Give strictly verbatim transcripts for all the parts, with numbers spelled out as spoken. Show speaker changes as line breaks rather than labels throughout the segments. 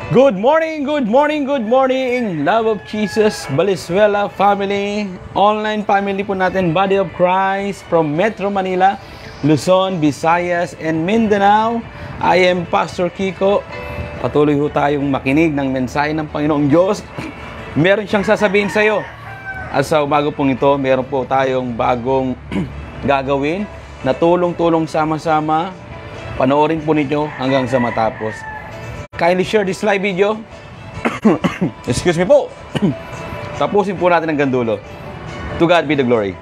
Good morning, good morning, good morning, love of Jesus, Valenzuela family, online family po natin, Body of Christ from Metro Manila, Luzon, Visayas, and Mindanao. I am Pastor Kiko. Patuloy ho tayong makinig ng mensahe ng Panginoong Diyos. Meron siyang sasabihin sa iyo. At sa umaga pong ito, meron po tayong bagong gagawin na tulong-tulong sama-sama. Panoorin po ninyo hanggang sa matapos. Kindly share this live video. Excuse me po. Tapusin po natin hanggang dulo. To God be the glory.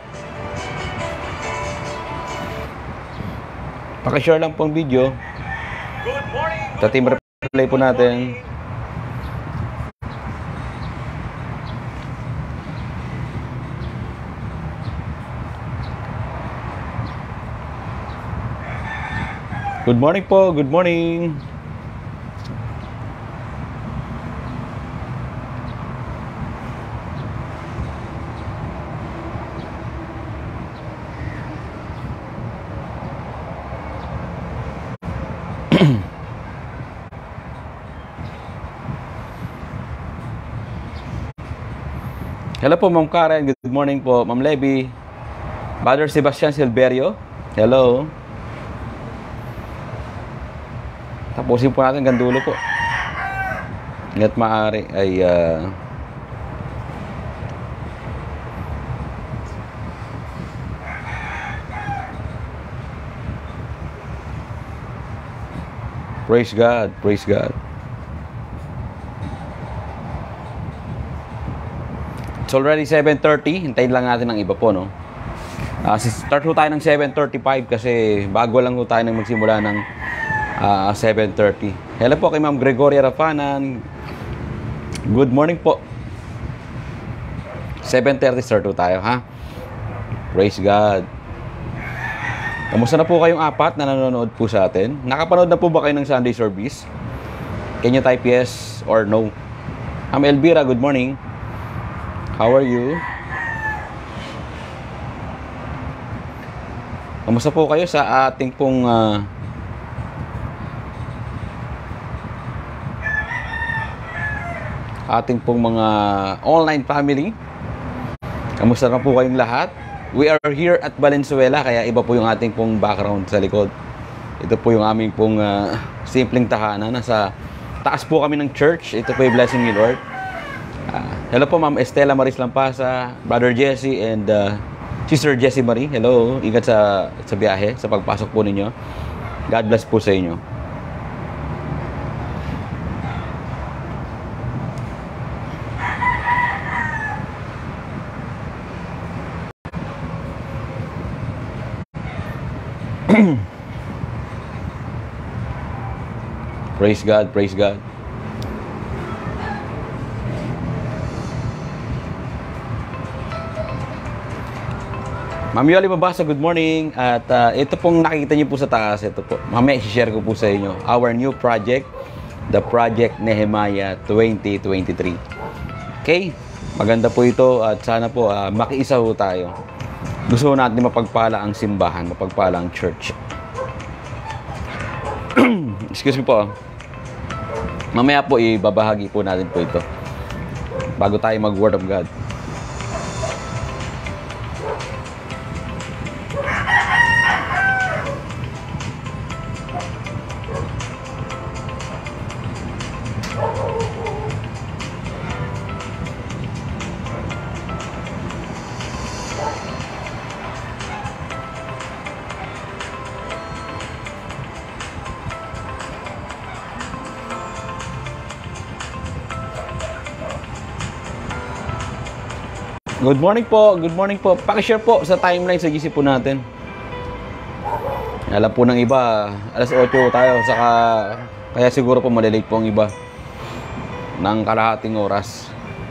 Pakishare lang pong video.
Good morning.
Sa team replay po natin. Good morning po. Good morning. Hello po, Ma'am Karen. Good morning po, Ma'am Levy. Brother Sebastian Silverio. Hello. Tapusin po natin hanggang dulo po. Hanggat maaari ay uh, praise God, praise God. It's already seven thirty. Hintayin lang natin ng iba po, no? Uh, start ho tayo ng seven thirty-five kasi bago lang ho tayo nang magsimula ng uh, seven thirty. Hello po kay Ma'am Gregoria Rafanan. Good morning po. seven thirty start ho tayo, ha? Praise God. Kamusta na po kayong apat na nanonood po sa atin? Nakapanood na po ba kayo ng Sunday service? Can you type yes or no? Ma'am Elvira, good morning. How are you? Kamusta po kayo sa ating pong uh, ating pong mga online family? Kamusta na po kayong lahat? We are here at Valenzuela, kaya iba po yung ating pong background sa likod. Ito po yung aming pong uh, simpleng tahanan. Nasa taas po kami ng church. Ito po yung blessing ni Lord. Uh, hello po Ma'am Estela Maris Lampasa, Brother Jesse and uh, Sister Jessie Marie. Hello, ingat sa, sa biyahe, sa pagpasok po ninyo. God bless po sa inyo. Praise God, praise God. Ma'am Yoli Mabasa, good morning. At uh, ito pong nakikita niyo po sa taas, ito po. Mamaya i-share ko po sa inyo. Our new project, the Project Nehemiah twenty twenty-three. Okay? Maganda po ito at sana po uh, makiisa po tayo. Gusto natin mapagpala ang simbahan, mapagpala ang church. Excuse me po. Mamaya po ibabahagi po natin po ito. Bago tayo mag-Word of God. Good morning po, good morning po. Pakishare po sa timeline sa G C po natin. Alam po ng iba, alas otso tayo, saka kaya siguro po malilate po ang iba ng kalahating oras.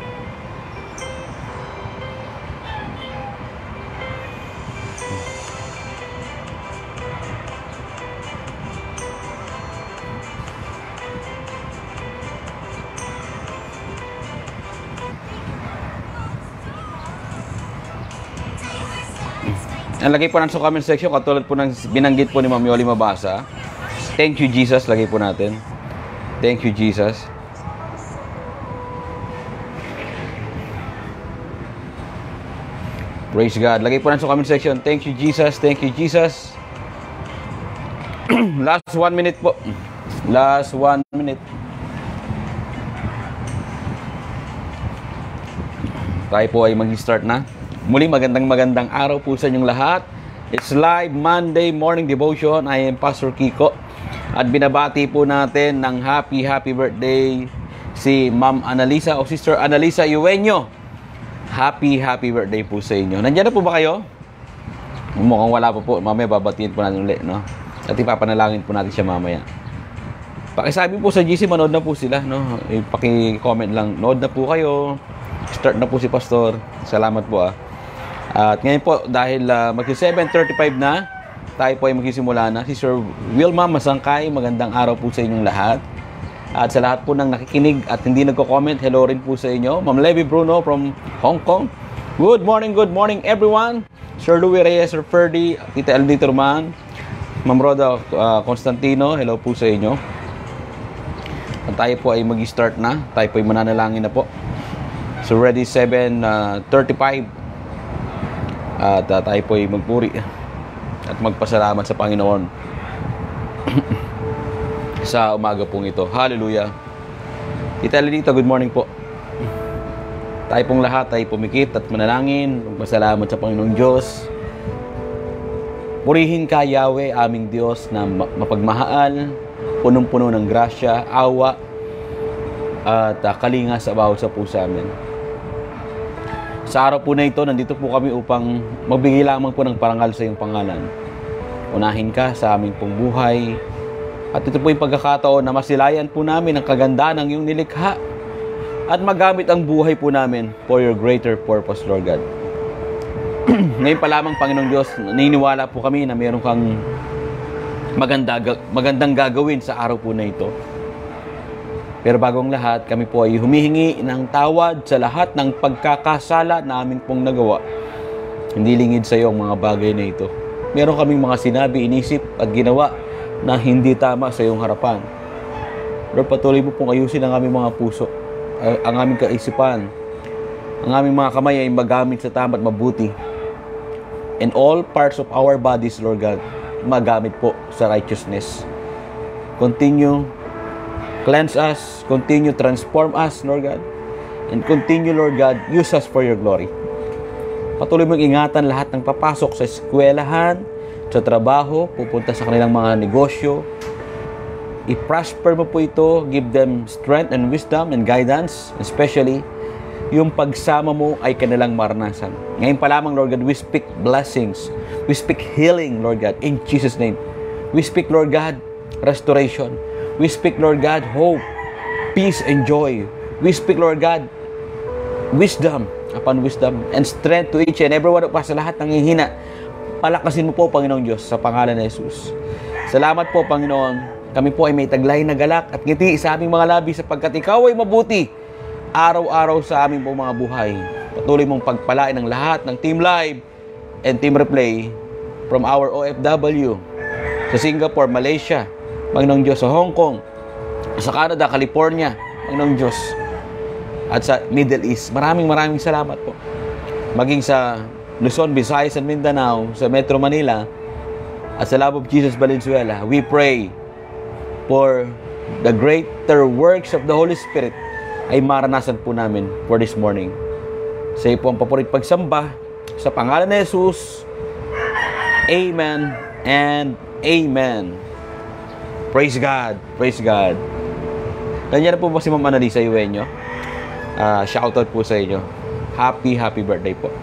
Lagay po natin sa comment section katulad po ng binanggit po ni Ma'am Yoli Mabasa. Thank you Jesus, lagay po natin. Thank you Jesus. Praise God. Lagay po natin sa comment section. Thank you, Jesus. Thank you, Jesus. Last one minute po. Last one minute. Tayo po ay mag-start na. Muli, magandang magandang araw po sa inyong lahat. It's live Monday morning devotion. I am Pastor Kiko. At binabati po natin ng happy, happy birthday si Ma'am Analisa o Sister Analisa Eugenio. Happy, happy birthday po sa inyo. Nandiyan na po ba kayo? Mukhang wala po po. Mamaya babatiin po natin ulit, no? At ipapanalangin po natin siya mamaya. Pakisabi po sa G C, manood na po sila, no? Paki-comment lang, nood na po kayo. Start na po si Pastor. Salamat po, ah. At ngayon po, dahil uh, mag seven thirty-five na, tayo po ay magsisimula na. Si Sir Wilma Masangkay, magandang araw po sa inyong lahat. At sa lahat po ng nakikinig at hindi nagko-comment, hello rin po sa inyo. Ma'am Levi Bruno from Hong Kong. Good morning, good morning everyone. Sir Louis Reyes, Sir Ferdy, Tita L D Turman, Ma'am Roda uh, Constantino, hello po sa inyo. At tayo po ay mag-start na. Tayo po ay mananalangin na po. So ready seven thirty-five. At uh, tayo po ay magpuri at magpasalamat sa Panginoon sa umaga pong ito. Hallelujah. Tita Lenita, good morning po. Tayo pong lahat ay pumikit at manalangin. Magpasalamat sa Panginoong Diyos. Purihin ka, Yahweh, aming Diyos na mapagmahal, punong-puno ng grasya, awa, at uh, kalinga sa bawat sa pusa amin. Sa araw po na ito, nandito po kami upang magbigay lamang po ng parangal sa iyong pangalan. Unahin ka sa aming pong buhay. At ito po yung pagkakataon na masilayan po namin ang kagandaan ng iyong nilikha at magamit ang buhay po namin for your greater purpose, Lord God. Ngayon pa lamang, Panginoong Diyos, naniniwala po kami na mayroon kang maganda, magandang gagawin sa araw po na ito. Pero bagong lahat, kami po ay humihingi ng tawad sa lahat ng pagkakasala na amin pong nagawa. Hindi lingid sa iyo ang mga bagay na ito. Meron kaming mga sinabi, inisip at ginawa na hindi tama sa iyong harapan. Lord, patuloy mo pong ayusin ang aming mga puso, ang aming kaisipan, ang aming mga kamay ay magamit sa tama at mabuti. And all parts of our bodies, Lord God, magamit po sa righteousness. Continue, cleanse us, continue, transform us, Lord God, and continue, Lord God, use us for your glory. Patuloy mong ingatan lahat ng papasok sa eskwelahan, sa trabaho, pupunta sa kanilang mga negosyo. I-prosper mo po ito, give them strength and wisdom and guidance, especially yung pagsama mo ay kanilang maranasan. Ngayon pa lamang, Lord God, we speak blessings. We speak healing, Lord God, in Jesus' name. We speak, Lord God, restoration. We speak, Lord God, hope, peace, and joy. We speak, Lord God, wisdom upon wisdom and strength to each and every one of us, sa lahat ng hihina. Palakasin mo po, Panginoong Diyos, sa pangalan ni Jesus. Salamat po, Panginoon. Kami po ay may taglay na galak at ngiti sa aming mga labi sapagkat ikaw ay mabuti araw-araw sa aming pong mga buhay. Patuloy mong pagpalain ng lahat ng Team Live and Team Replay from our O F W sa Singapore, Malaysia, Panginoong Diyos, sa Hong Kong, sa Canada, California, Panginoong Diyos, at sa Middle East. Maraming maraming salamat po. Maging sa Luzon, Visayas, and Mindanao, sa Metro Manila, at sa Love of Jesus, Valenzuela, we pray for the greater works of the Holy Spirit ay maranasan po namin for this morning. Sa iyo po ang paporit pagsamba, sa pangalan ni Jesus, Amen and Amen. Praise God, praise God. Nandiyan na po ba si Ma'am Analisa Eugenio? Uh, shoutout po sa inyo. Happy, happy birthday po.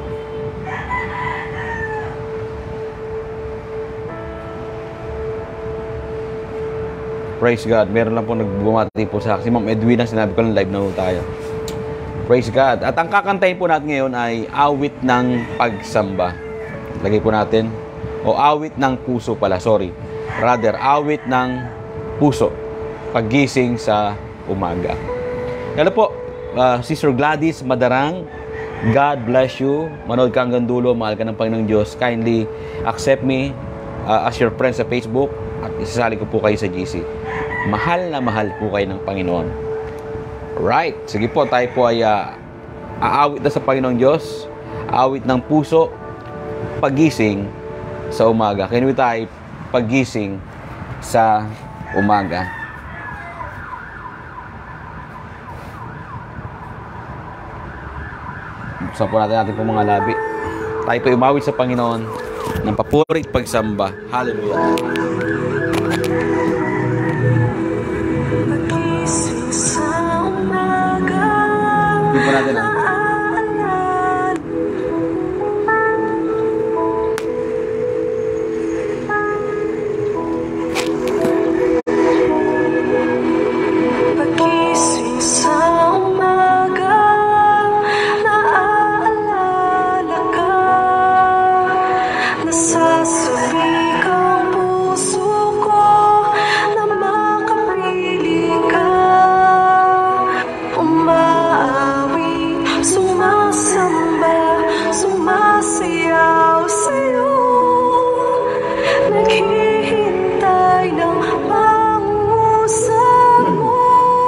Praise God. Meron lang po nagbumati po sa akin. Si Ma'am Edwina, sinabi ko lang live na po tayo. Praise God. At ang kakantahin po natin ngayon ay awit ng pagsamba. Lagay po natin. O awit ng puso pala. Sorry. Rather, awit ng puso. Paggising sa umaga. Hello po. Uh, Sister Gladys Madarang. God bless you. Manood ka hanggang dulo. Mahal ka ng Panginoong Diyos. Kindly accept me uh, as your friend sa Facebook. At isasali ko po kayo sa G C. Mahal na mahal po kayo ng Panginoon. Right. Sige po, tayo po ay uh, aawit na sa Panginoong Diyos. Awit ng puso, pagising sa umaga. Can we type pagising sa umaga? Buksan po natin natin po mga labi. Tayo po umawit sa Panginoon ng papuri at pagsamba. Hallelujah.
Pagising sa umaga,
Hindi po natin ang
pagising sa umaga, naaalala ka, nasasabik ang puso ko na makapili ka. Umaawi, sumasamba, sumasayaw sa'yo, naghihintay ng pangusap mo.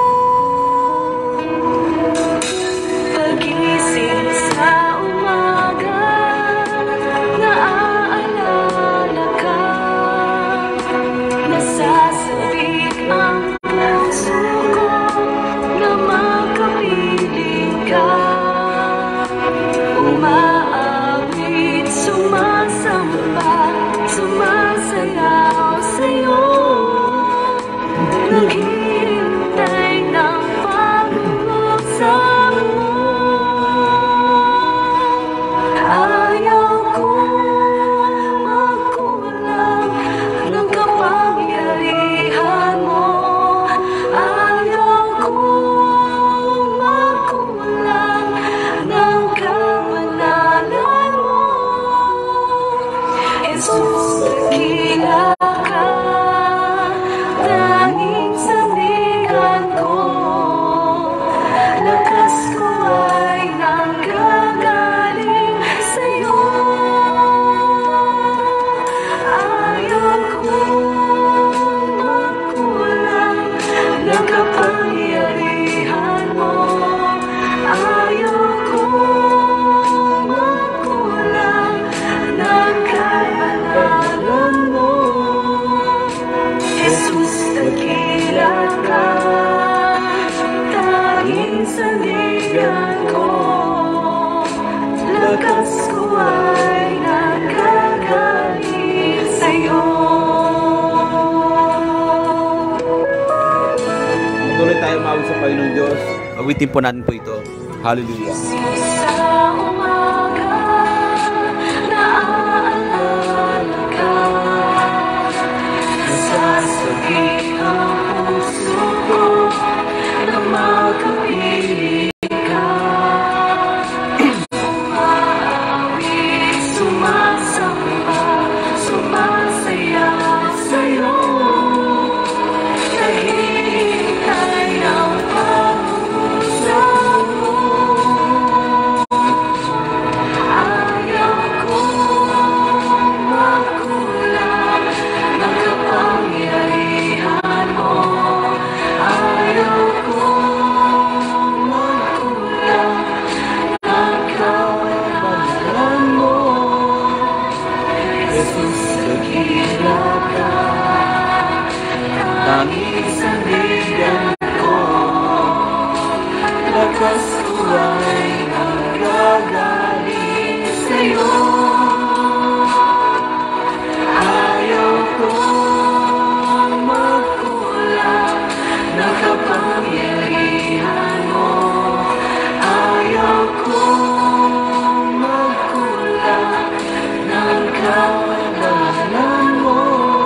Pagising sa umaga, naaalala ka, nasasabik ang puso ko na makapiling ka. Umaawit, sumasamba, sumasayaw sa'yo, naghihintay ng pangusap mo. Ayaw kong magkulang ng kapangyarihan mo. Ayaw kong magkulang ng kabanalan mo. Jesus, dakila ka, tanging sandigan ko. Lakas ko ay nanggagaling sa'yo. Ayaw kong magkulang ng kapangyarihan mo. Ayaw kong magkulang ng kabanalan mo. Jesus, dakila ka, tanging sandigan ko. Lakas ko ay nanggagaling sa'yo.
tuloy tayo umawit sa Panginoong Diyos. Awitin po natin po ito. Hallelujah.
Sa umaga, naaalala ka, nasasabik ang puso ko na makapili ka. Umaawit, sumasamba, sumasayaw sa'yo, nahihintay ng pangusap mo. Ayaw kong magkulang ng kapangyarihan mo. Ayaw kong magkulang ng kabanalan mo. Jesus, dakila ka, tanging sandigan ko. Lakas ko ay nanggagaling sa'yo. Ayaw kong magkulang ng kapangyarihan mo. Ayaw kong magkulang ng kabanalan mo.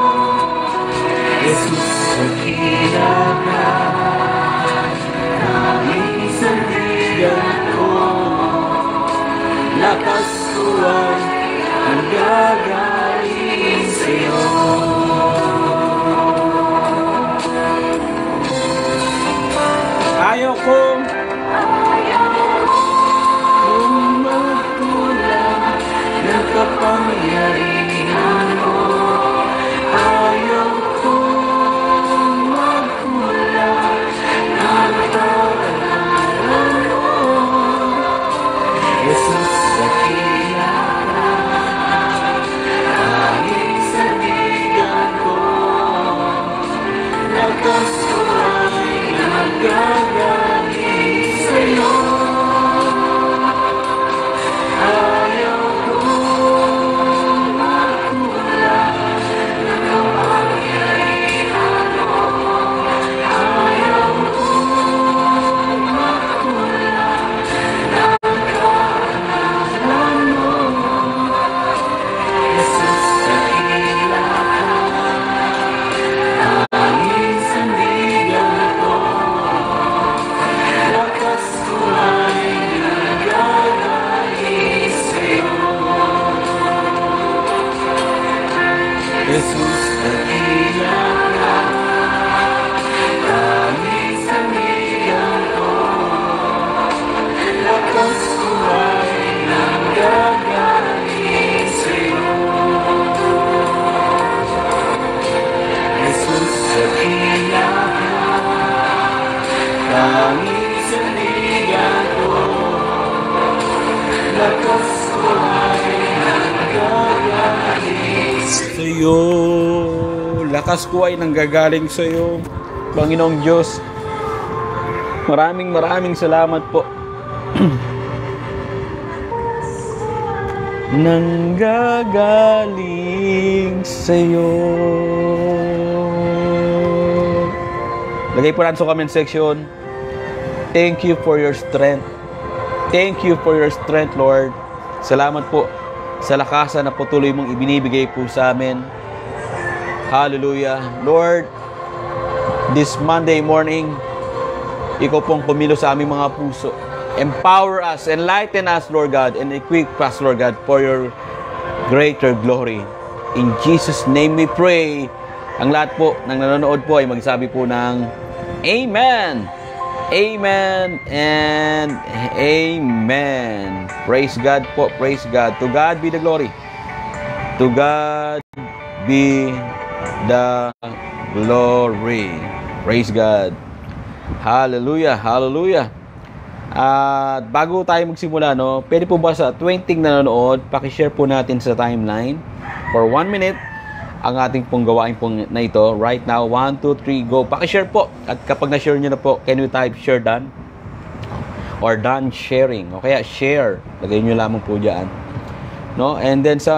Jesus, dakila ka, tanging sandigan ko. Lakas ko ay nanggagaling sa'yo.
Ayaw kong
Ayaw kong magkulang ng kapangyarihan mo. Ayaw kong magkulang ng kabanalan mo. Jesus, dakila lakas ko ay nanggagaling sa'yo. Ayaw kong makulang ng kapangyarihan mo. Ayaw kong makulang ng kaalaman mo. Jesus, dakila ka, tanging sandigan ko. Lakas ko ay nanggagaling sa'yo. Jesus, dakila ka, tanging sandigan ko. Lakas ko ay nanggagaling sa'yo. Jesus, dakila ka, tanging sandigan ko. Lakas ko ay nanggagaling
Sa'yo. Lakas ko ay nanggagaling sa'yo. Panginoong Diyos, maraming maraming salamat po. Nanggagaling sa'yo. Lagay po natin sa comment section. Thank you for your strength. Thank you for your strength, Lord. Salamat po sa lakasan na patuloy mong ibinibigay po sa amin. Hallelujah. Lord, this Monday morning, ikaw pong pumilo sa aming mga puso. Empower us, enlighten us, Lord God, and equip us, Lord God, for your greater glory. In Jesus' name we pray. Ang lahat po ng nanonood po ay magsabi po ng Amen. Amen and Amen. Praise God po. Praise God. To God be the glory. To God be the glory. Praise God. Hallelujah. Hallelujah. At bago tayo magsimula, no, pwede po ba sa twenty nanonood, pakishare po natin sa timeline for one minute ang ating pong gawain pong na ito. Right now, one, two, three, go. Pakishare po. At kapag na-share nyo na po, can you type share done? Or done sharing. O kaya share. Lagay nyo lamang po dyan. No? And then sa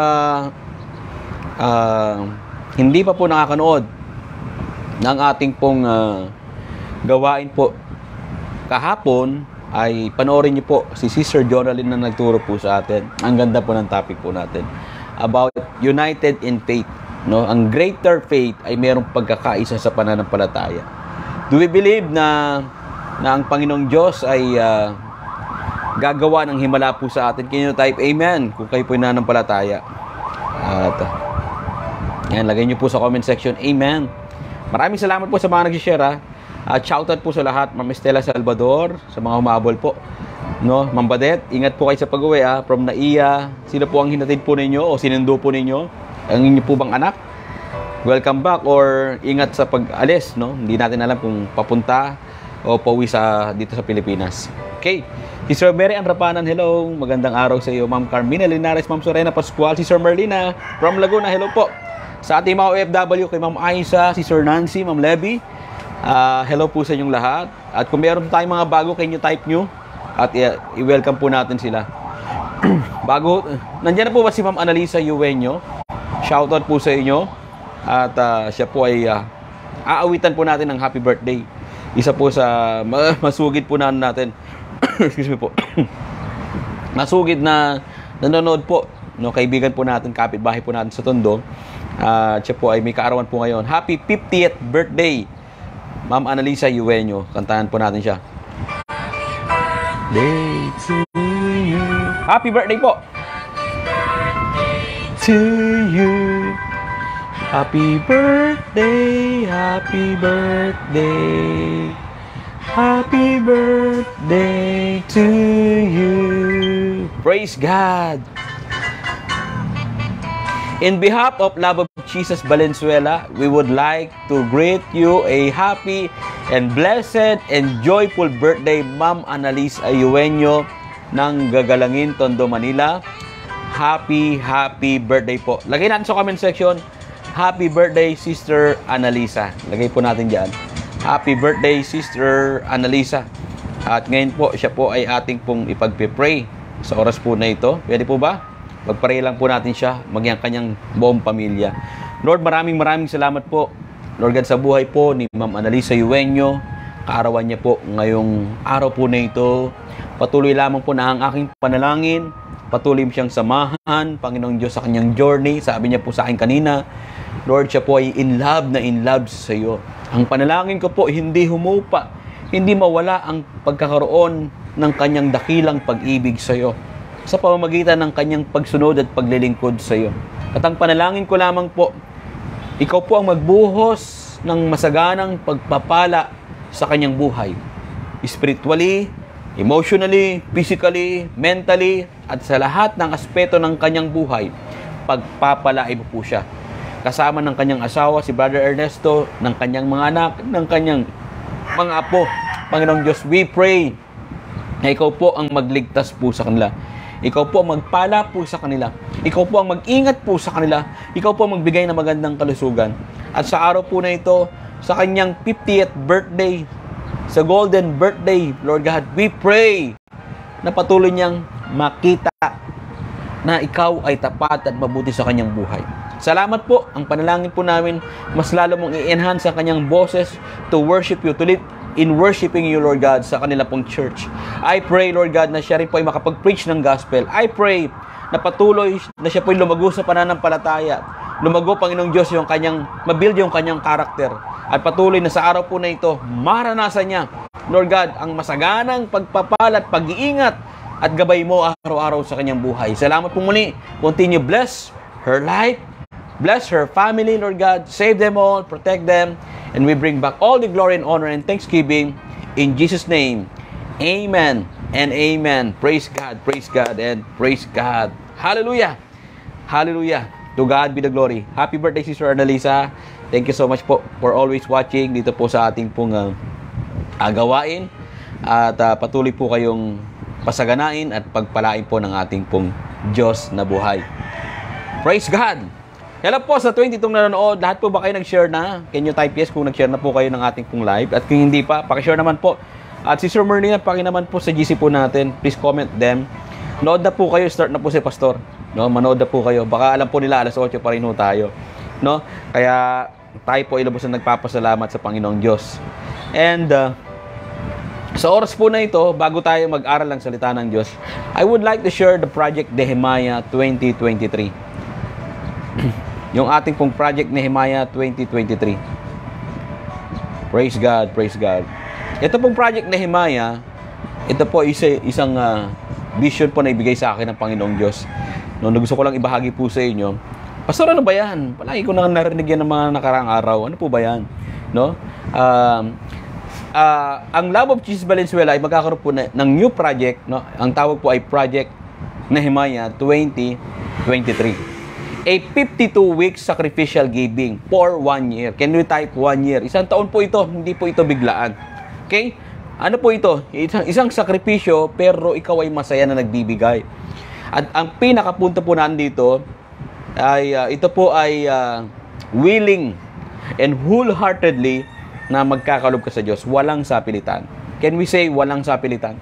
uh, hindi pa po nakakanood ng ating pong uh, gawain po kahapon, ay panoorin niyo po si Sister Jonalyn na nagturo po sa atin. Ang ganda po ng topic po natin about united in faith. No, ang greater faith ay mayroong pagkakaisa sa pananampalataya. Do we believe na na ang Panginoong Diyos ay uh, gagawa ng himala po sa atin? Can you type amen kung kayo po nananampalataya? At uh, yan, lagay niyo po sa comment section amen. Maraming salamat po sa mga nag-share, ha. At shoutout po sa lahat, Ma'am Estela Salvador, sa mga humabol po. No, Ma'am Badet, ingat po kayo sa pag-uwi, ha. From Naiya, sino po ang hinatid po ninyo o sinundo po ninyo? Ang inyo po bang anak? Welcome back or ingat sa pag-alis, no? Hindi natin alam kung papunta o pauwi sa dito sa Pilipinas. Okay. Sister Mary Anrapanan, hello. Magandang araw sa iyo. Ma'am Carmina Linares, Ma'am Sorena Pascual, Sister Merlina from Laguna, hello po. Sa ating mga O F W, kay Ma'am Aisa, Sister Nancy, Ma'am Levy, uh, hello po sa inyong lahat. At kung meron tayong mga bago, kayo type nyo at i-welcome po natin sila. Bago, nandiyan na po ba si Ma'am Analisa Yuwenyo? Shoutout po sa inyo. At uh, siya po ay uh, aawitan po natin ng happy birthday. Isa po sa masugid po na natin. Excuse me po. Masugid na nanonood po. No, kaibigan po natin, kapitbahay po natin sa Tondo. Uh, siya po ay may kaarawan po ngayon. Happy fiftieth birthday, Ma'am Analisa Yuwenyo. Kantahan po natin siya. Day to you. Happy birthday po to you. Happy birthday, happy birthday, happy birthday to you. Praise God. In behalf of Love of Jesus Valenzuela, we would like to greet you a happy and blessed and joyful birthday, Ma'am Analisa Yuwenyo ng Gagalangin, Tondo, Manila. Happy, happy birthday po. Lagay natin sa comment section, happy birthday, Sister Analisa. Lagay po natin dyan. Happy birthday, Sister Annalisa. At ngayon po, siya po ay ating pong ipagpipray sa oras po na ito. Pwede po ba? Magpray lang po natin siya, maging kanyang buong pamilya. Lord, maraming maraming salamat po. Lord God, sa buhay po ni Ma'am Annalisa Eugenio, kaarawan niya po ngayong araw po na ito. Patuloy lamang po na ang aking panalangin. Patuloy siyang samahan, Panginoong Diyos, sa kanyang journey. Sabi niya po sa akin kanina, Lord, siya po ay in love na in love sa iyo. Ang panalangin ko po, hindi humupa, hindi mawala ang pagkakaroon ng kanyang dakilang pag-ibig sa iyo sa pamamagitan ng kanyang pagsunod at paglilingkod sa iyo. At ang panalangin ko lamang po, ikaw po ang magbuhos ng masaganang pagpapala sa kanyang buhay. Spiritually, emotionally, physically, mentally, at sa lahat ng aspeto ng kanyang buhay, pagpapalain mo po siya. Kasama ng kanyang asawa, si Brother Ernesto, ng kanyang mga anak, ng kanyang mga apo. Panginoong Diyos, we pray na ikaw po ang magligtas po sa kanila. Ikaw po ang magpala po sa kanila. Ikaw po ang mag-ingat po sa kanila. Ikaw po ang magbigay ng magandang kalusugan. At sa araw po na ito, sa kanyang fiftieth birthday, sa golden birthday, Lord God, we pray na patuloy niyang makita na ikaw ay tapat at mabuti sa kanyang buhay. Salamat po. Ang panalangin po namin, mas lalo mong i-enhance ang kanyang boses to worship you, to live in worshiping you, Lord God, sa kanila pong church. I pray, Lord God, na siya rin po ay makapag-preach ng gospel. I pray na patuloy na siya po ay lumago sa pananampalataya. Lumago, Panginoong Diyos, yung kanyang, mabuild yung kanyang karakter. At patuloy na sa araw po na ito, maranasan niya, Lord God, ang masaganang pagpapala at pag-iingat at gabay mo araw-araw sa kanyang buhay. Salamat po muli. Continue bless her life. Bless her family, Lord God. Save them all, protect them, and we bring back all the glory and honor and thanksgiving in Jesus' name. Amen and amen. Praise God, praise God, and praise God. Hallelujah. Hallelujah. To God be the glory. Happy birthday, Sister Annalisa. Thank you so much po for always watching dito po sa ating pong uh, agawain. At uh, patuloy po kayong pasaganain at pagpalain po ng ating pong Diyos na buhay. Praise God. Hello po sa twenty-two nanonood. Lahat po ba kayo nag-share na? Can you type yes kung nag-share na po kayo ng ating pong live? At kung hindi pa, pakishare naman po. At si Sir Merlina, paki naman po sa G C po natin. Please comment them. Nood na po kayo. Start na po si Pastor. No, manood na po kayo. Baka alam po nila alas otso pa rin ho tayo. No? Kaya tayo po ilubos na nagpapasalamat sa Panginoong Diyos. And uh, sa oras po na ito, bago tayo mag-aral ng salita ng Diyos, I would like to share the Project Nehemiah twenty twenty-three. Yung ating pong Project Nehemiah twenty twenty-three. Praise God, praise God. Ito pong Project Nehemiah, ito po isa, isang uh, vision po na ibigay sa akin ng Panginoong Diyos. No, gusto ko lang ibahagi po sa inyo. Pastor, ano ba yan? Palagi ko na narinig yan ng mga nakaraang araw. Ano po ba yan? No? Um, uh, ang Love of Jesus Valenzuela ay magkakaroon po na, ng new project. No? Ang tawag po ay Project Nehemiah twenty twenty-three. A fifty-two week sacrificial giving for one year. Can we type one year? Isang taon po ito, hindi po ito biglaan. Okay? Ano po ito? Isang, isang sakripisyo, pero ikaw ay masaya na nagbibigay. At ang pinakapunto po nandito, ay uh, ito po ay uh, willing and wholeheartedly na magkakalob ka sa Diyos. Walang sapilitan. Can we say walang sapilitan?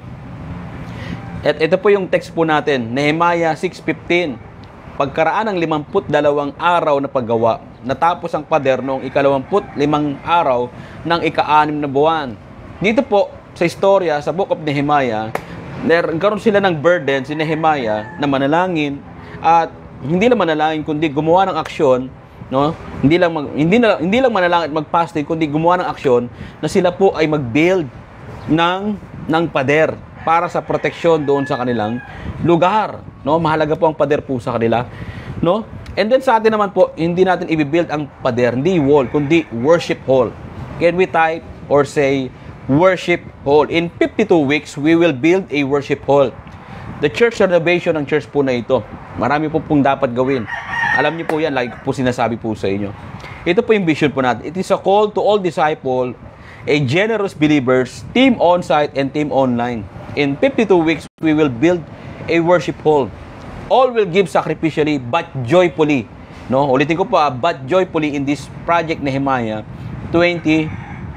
At ito po yung text po natin, Nehemiah six fifteen. Pagkaraan ng limamput dalawang araw na paggawa, natapos ang pader noong ikalawamput limang araw ng ika-anim na buwan. Dito po, sa istorya, sa Book of Nehemiah, nagkaroon sila ng burden, si Nehemiah, na manalangin, at hindi lang manalangin, kundi gumawa ng aksyon, no? Hindi lang, mag, hindi, na, hindi lang manalangin at mag-fasting, kundi gumawa ng aksyon na sila po ay mag-build ng, ng pader para sa proteksyon doon sa kanilang lugar, no? Mahalaga po ang pader po sa kanila, no? And then sa atin naman po, hindi natin i-build ang pader, hindi wall, kundi worship hall. Can we type or say worship hall? In fifty-two weeks, we will build a worship hall. The church renovation ng church po na ito, marami po pong dapat gawin. Alam niyo po yan, like po sinasabi po sa inyo. Ito po yung vision po natin. It is a call to all disciples, a generous believers, team on-site and team online. In fifty-two weeks, we will build a worship hall. All will give sacrificially but joyfully. No? Ulitin ko po, ah, but joyfully in this Project Nehemiah twenty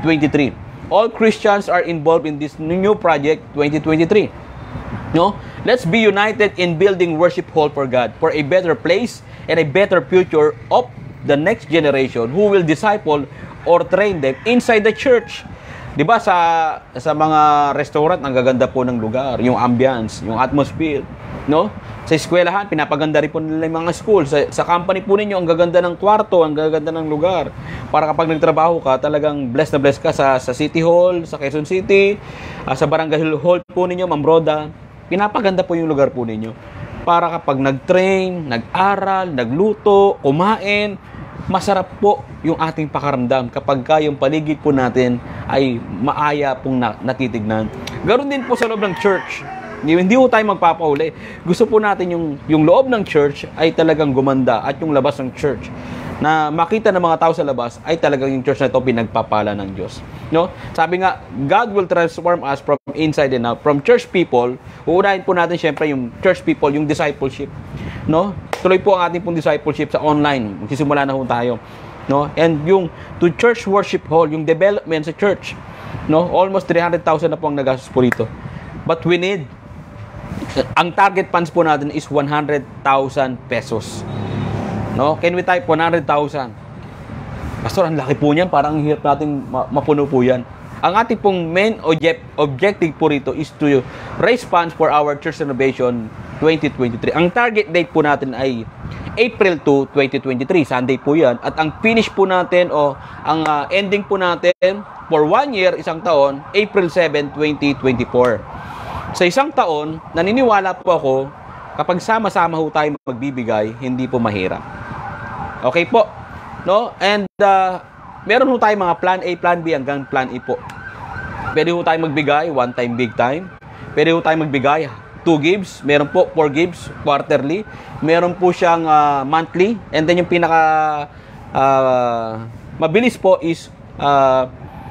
twenty-three. All Christians are involved in this new project twenty twenty-three. No? Let's be united in building worship hall for God, for a better place and a better future of the next generation who will disciple or train them inside the church. 'Di ba sa sa mga restaurant ang gaganda po ng lugar, yung ambience, yung atmosphere, no? Sa eskwelahan pinapaganda rin po nila yung mga school. Sa, sa company po ninyo ang gaganda ng kwarto, ang gaganda ng lugar. Para kapag nagtrabaho ka, talagang blessed na blessed ka sa sa City Hall, sa Quezon City, uh, sa Barangay Hall po ninyo, Ma'am Roda. Pinapaganda po yung lugar po ninyo. Para kapag nag-train, nag-aral, nagluto, kumain, masarap po yung ating pakaramdam kapag ka yung paligid po natin ay maaya pong na, natitignan. Ganoon din po sa loob ng church. Hindi, hindi po tayo magpapauli. Gusto po natin yung, yung loob ng church ay talagang gumanda at yung labas ng church na makita ng mga tao sa labas ay talagang yung church na ito pinagpapala ng Diyos. No? Sabi nga, God will transform us from inside and out. From church people, uunahin po natin syempre yung church people, yung discipleship. No? Tuloy po ang ating pong discipleship sa online. Magsisimula na po tayo. No? And yung to church worship hall, yung development sa church. No? Almost three hundred thousand na po ang nagastos po rito. But we need, ang target funds po natin is one hundred thousand pesos. No? Can we type one hundred thousand? Pastor, ang laki po niyan. Parang hirap natin ma- mapuno po yan. Ang ating pong main object, objective po rito is to raise funds for our church renovation twenty twenty-three. Ang target date po natin ay April two, twenty twenty-three. Sunday po yan. At ang finish po natin o ang uh, ending po natin for one year, isang taon, April seventh, twenty twenty-four. Sa isang taon, naniniwala po ako, kapag sama-sama ho tayo magbibigay, hindi po mahirap. Okay po. No? And uh, meron ho tayo mga plan A, plan B hanggang plan E po. Pwede ho tayo magbigay, one time, big time. Pwede ho tayo magbigay, two gives. Meron po, four gives, quarterly. Meron po siyang uh, monthly. And then yung pinaka uh, mabilis po is uh,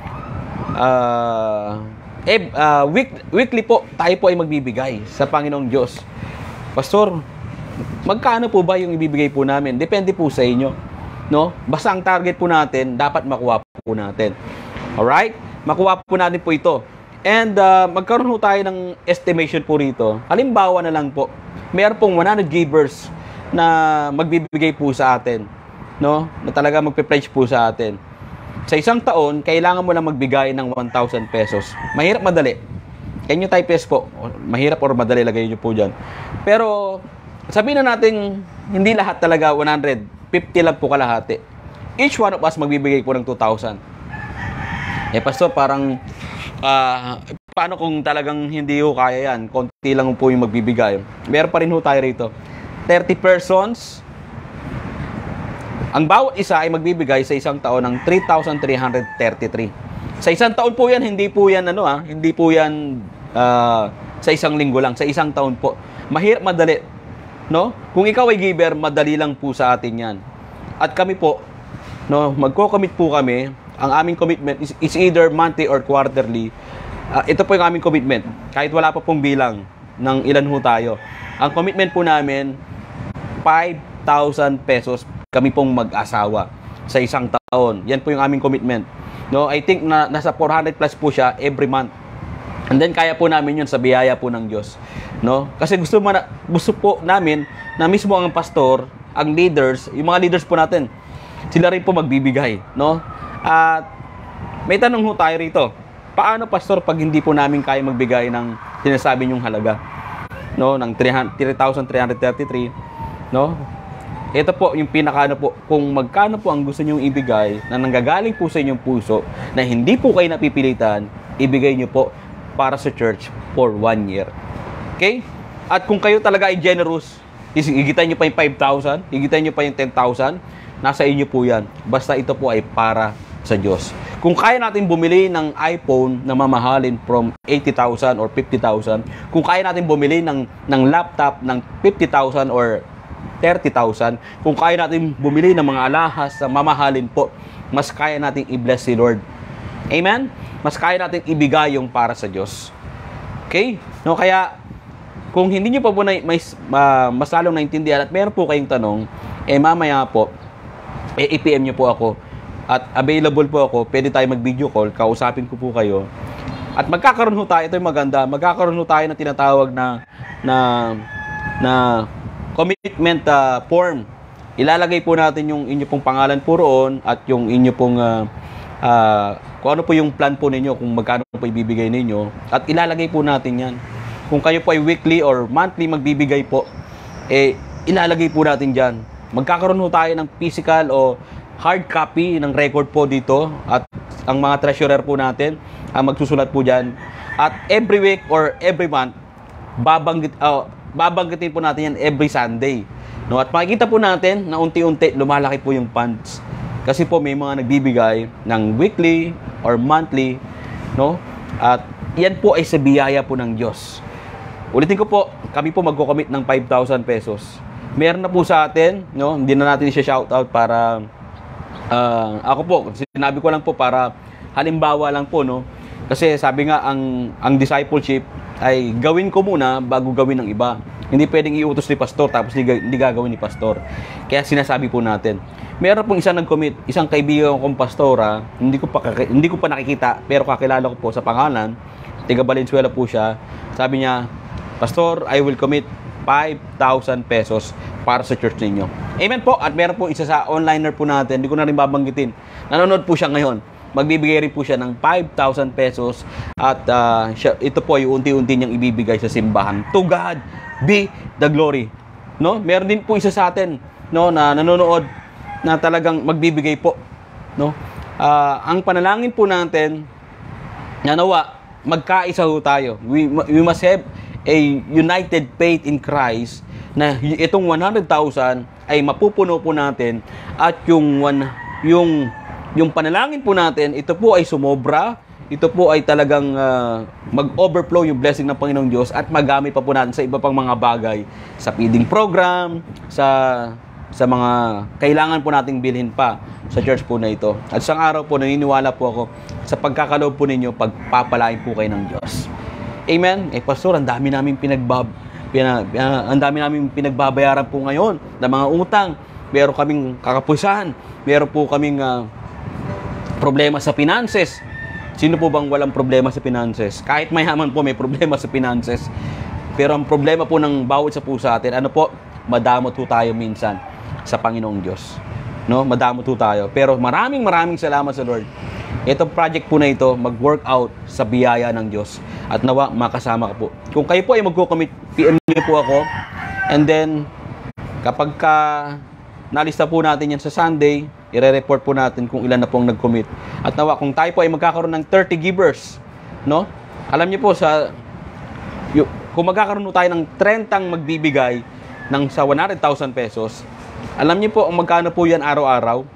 uh, eh, uh, week, weekly po, tayo po ay magbibigay sa Panginoong Diyos. Pastor, magkano po ba yung ibibigay po namin? Depende po sa inyo. No? Basta ang target po natin, dapat makuha po natin. Alright? Makuha po natin po ito. And uh, magkaroon po tayo ng estimation po rito. Halimbawa na lang po, mayroon pong one hundred givers na magbibigay po sa atin. No? Na talaga magpe-pledge po sa atin. Sa isang taon, kailangan mo lang magbigay ng one thousand pesos. Mahirap madali. Can you type yes po? Mahirap or madali, lagay nyo po dyan. Pero, sabihin na natin, hindi lahat talaga one hundred. fifty lang po kalahati. Each one of us magbibigay po ng two thousand. Eh, Pastor, parang, uh, paano kung talagang hindi ho kaya yan? Konti lang po yung magbibigay. Meron pa rin ho tayo rito. thirty persons. Ang bawat isa ay magbibigay sa isang taon ng three thousand three hundred thirty-three. Sa isang taon po yan, hindi po yan, ano ah, hindi po yan uh, sa isang linggo lang, sa isang taon po. Mahirap madali, no? Kung ikaw ay giver, madali lang po sa atin yan. At kami po, no, magko-commit po kami, ang aming commitment is, is either monthly or quarterly. Uh, ito po yung aming commitment, kahit wala pa pong bilang ng ilan ho tayo. Ang commitment po namin, five thousand pesos kami pong mag-asawa sa isang taon. Yan po yung aming commitment. No, I think na nasa four hundred plus po siya every month. And then kaya po namin 'yun sa biyaya po ng Diyos. No? Kasi gusto mo na, gusto po namin na mismo ang pastor, ang leaders, yung mga leaders po natin, sila rin po magbibigay, no? At may tanong ho tayo rito. Paano, pastor, pag hindi po namin kaya magbigay ng sinasabi niyong halaga? No, ng three thousand three hundred thirty-three, no? Ito po yung pinakaano po, kung magkano po ang gusto nyong ibigay na nanggagaling po sa inyong puso, na hindi po kayo napipilitan, ibigay nyo po para sa church for one year. Okay? At kung kayo talaga ay generous, higitan nyo pa yung five thousand, higitan nyo pa yung ten thousand, nasa inyo po yan. Basta ito po ay para sa Diyos. Kung kaya natin bumili ng iPhone na mamahalin from eighty thousand or fifty thousand, kung kaya natin bumili ng, ng laptop ng fifty thousand or thirty thousand, kung kaya natin bumili ng mga alahas na mamahalin po, mas kaya natin i-bless si Lord. Amen? Mas kaya natin ibigay yung para sa Diyos. Okay? No, kaya, kung hindi nyo pa po na, may, uh, mas lalong naintindihan at meron po kayong tanong, eh mamaya po, eh i-P M nyo po ako at available po ako, pwede tayo mag-video call, kausapin ko po kayo. At magkakaroon ho tayo, ito yung maganda, magkakaroon ho tayo ng tinatawag na na na commitment uh, form. Ilalagay po natin yung inyo pong pangalan po roon at yung inyo pong uh, uh, kung ano po yung plan po ninyo, kung magkano po ibibigay ninyo, at ilalagay po natin yan. Kung kayo po ay weekly or monthly magbibigay po, eh ilalagay po natin dyan. Magkakaroon ho tayo ng physical o hard copy ng record po dito, at ang mga treasurer po natin ang magsusulat po dyan. At every week or every month, babanggit, uh, babanggitin po natin yan every Sunday. No? At makikita po natin na unti-unti lumalaki po yung funds. Kasi po may mga nagbibigay ng weekly or monthly, no? At yan po ay sa biyaya po ng Diyos. Ulitin ko po, kami po magko-commit ng five thousand pesos. Meron na po sa atin, no? Hindi na natin siya shout out para Uh, ako po, sinabi ko lang po para halimbawa lang po, no? Kasi sabi nga, ang, ang discipleship ay gawin ko muna bago gawin ng iba. Hindi pwedeng iutos ni pastor tapos hindi, hindi gagawin ni pastor. Kaya sinasabi po natin. Meron pong isang nag-commit, isang kaibigan kong pastora, hindi ko pa, hindi ko pa nakikita, pero kakilala ko po sa pangalan, tiga Valenzuela po siya. Sabi niya, Pastor, I will commit five thousand pesos para sa church ninyo. Amen po. At meron po isa sa onliner po natin, hindi ko na rin babanggitin. Nanonood po siya ngayon. Magbibigay rin po siya ng five thousand pesos at uh, siya, ito po ay unti-unti niyang ibibigay sa simbahan. To God be the glory. No? Meron din po isa sa atin, no, na nanonood na talagang magbibigay po, no? Uh, ang panalangin po natin, nanawa, magkaisa ho tayo. We, we must have a united faith in Christ na itong one hundred thousand ay mapupuno po natin at yung one, yung yung panalangin po natin, ito po ay sumobra, ito po ay talagang uh, mag-overflow yung blessing ng Panginoong Diyos at magamit pa po natin sa iba pang mga bagay, sa feeding program, sa sa mga kailangan po nating bilhin pa sa church po na ito. At isang araw po, naniniwala po ako sa pagkakaloob po ninyo, pagpapalain po kayo ng Diyos. Amen? Eh, Pastor, ang dami namin pinagbab, pina, uh, ang dami namin pinagbabayaran po ngayon ng mga utang. Meron kaming kakapusan. Meron po kaming uh, problema sa finances. Sino po bang walang problema sa finances? Kahit mayaman po, may problema sa finances. Pero ang problema po ng bawat sa po sa atin, ano po? Madamot po tayo minsan sa Panginoong Diyos. No? Madamot po tayo. Pero maraming maraming salamat sa Lord. Itong project po na ito, mag-work out sa biyaya ng Diyos. At nawa, makasama ka po. Kung kayo po ay magko-commit, P M niyo po ako. And then, kapag ka nalista po natin yan sa Sunday, i-report po natin kung ilan na pong nag-commit. At nawa, kung tayo po ay magkakaroon ng thirty givers, no? Alam niyo po, sa, yung, kung magkakaroon po tayo ng trentang magbibigay ng sa one hundred thousand pesos, alam niyo po, ang magkano po yan araw-araw?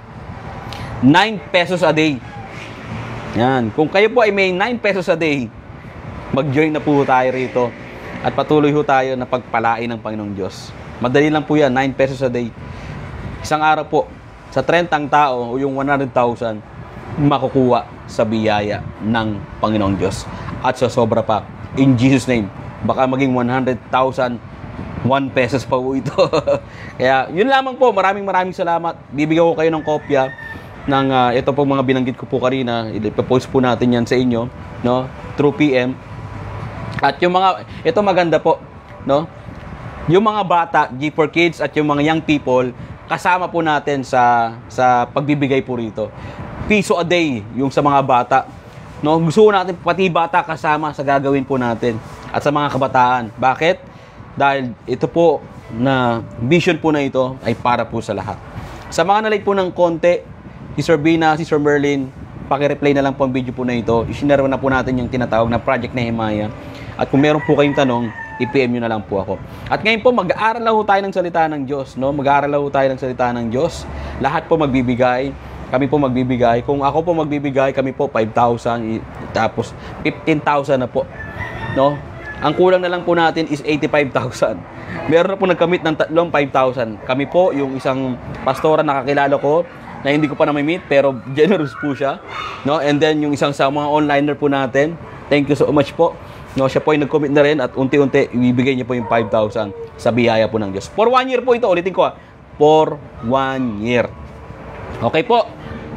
nine pesos a day. Yan. Kung kayo po ay may nine pesos a day, mag-join na po tayo rito at patuloy ho tayo na pagpalain ng Panginoong Diyos. Madali lang po yan, nine pesos a day. Isang araw po, sa trentang tao o yung one hundred thousand, makukuha sa biyaya ng Panginoong Diyos. At sa sobra pa, in Jesus' name, baka maging one hundred thousand, one pesos pa po ito. Kaya, yun lamang po. Maraming maraming salamat. Bibigyan ko kayo ng kopya ng uh, ito pong mga binanggit ko po kanina. Ipopost po natin yan sa inyo, no? Through P M. At yung mga, ito maganda po, no? Yung mga bata, G four Kids at yung mga young people, kasama po natin sa sa pagbibigay po rito. Piso a day yung sa mga bata. No? Gusto natin pati bata kasama sa gagawin po natin at sa mga kabataan. Bakit? Dahil ito po na vision po na ito ay para po sa lahat. Sa mga nalate po ng konti, si Sir Bina, si Sir Merlin, paki-replay na lang po ang video po na ito. I-share na po natin yung tinatawag na Project Nehemiah. At kung meron po kayong tanong, i-P M nyo na lang po ako. At ngayon po, mag-aaral lang po tayo ng salita ng Diyos. No? Mag-aaral lang po tayo ng salita ng Diyos. Lahat po magbibigay. Kami po magbibigay. Kung ako po magbibigay, kami po five thousand. Tapos fifteen thousand na po. No? Ang kulang na lang po natin is eighty-five thousand. Meron na po nagkamit ng tatlong five thousand. Kami po, yung isang pastora nakakilala ko, na hindi ko pa na-meet, pero generous po siya. No? And then, yung isang sa mga onliner po natin, thank you so much po. No, siya po ay nag-commit na rin at unti-unti, ibibigay niya po yung five thousand sa biyaya po ng Diyos. For one year po ito, ulitin ko ha. For one year. Okay po.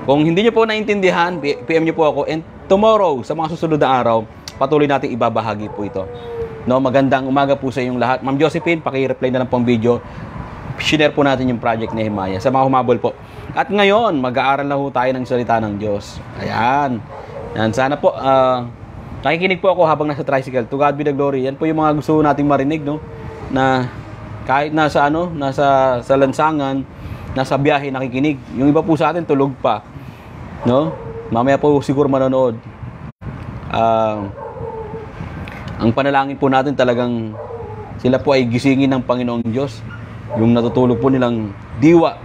Kung hindi nyo po naintindihan, P M nyo po ako. And tomorrow, sa mga susunod na araw, patuloy natin ibabahagi po ito. No, magandang umaga po sa inyong lahat. Ma'am Josephine, paki-reply na lang po ang video. Share po natin yung project ni Nehemiah sa mga humabol po. At ngayon, mag-aaral na po tayo ng salita ng Diyos. Ayan. Yan, sana po, uh, nakikinig po ako habang nasa tricycle. To God be the glory. Yan po yung mga gusto nating marinig, no? Na kahit nasa ano, nasa sa lansangan, nasa biyahe nakikinig. Yung iba po sa atin tulog pa. No? Mamaya po siguro manonood. Uh, ang panalangin po natin talagang sila po ay gisingin ng Panginoong Diyos. Yung natutulog po nilang diwa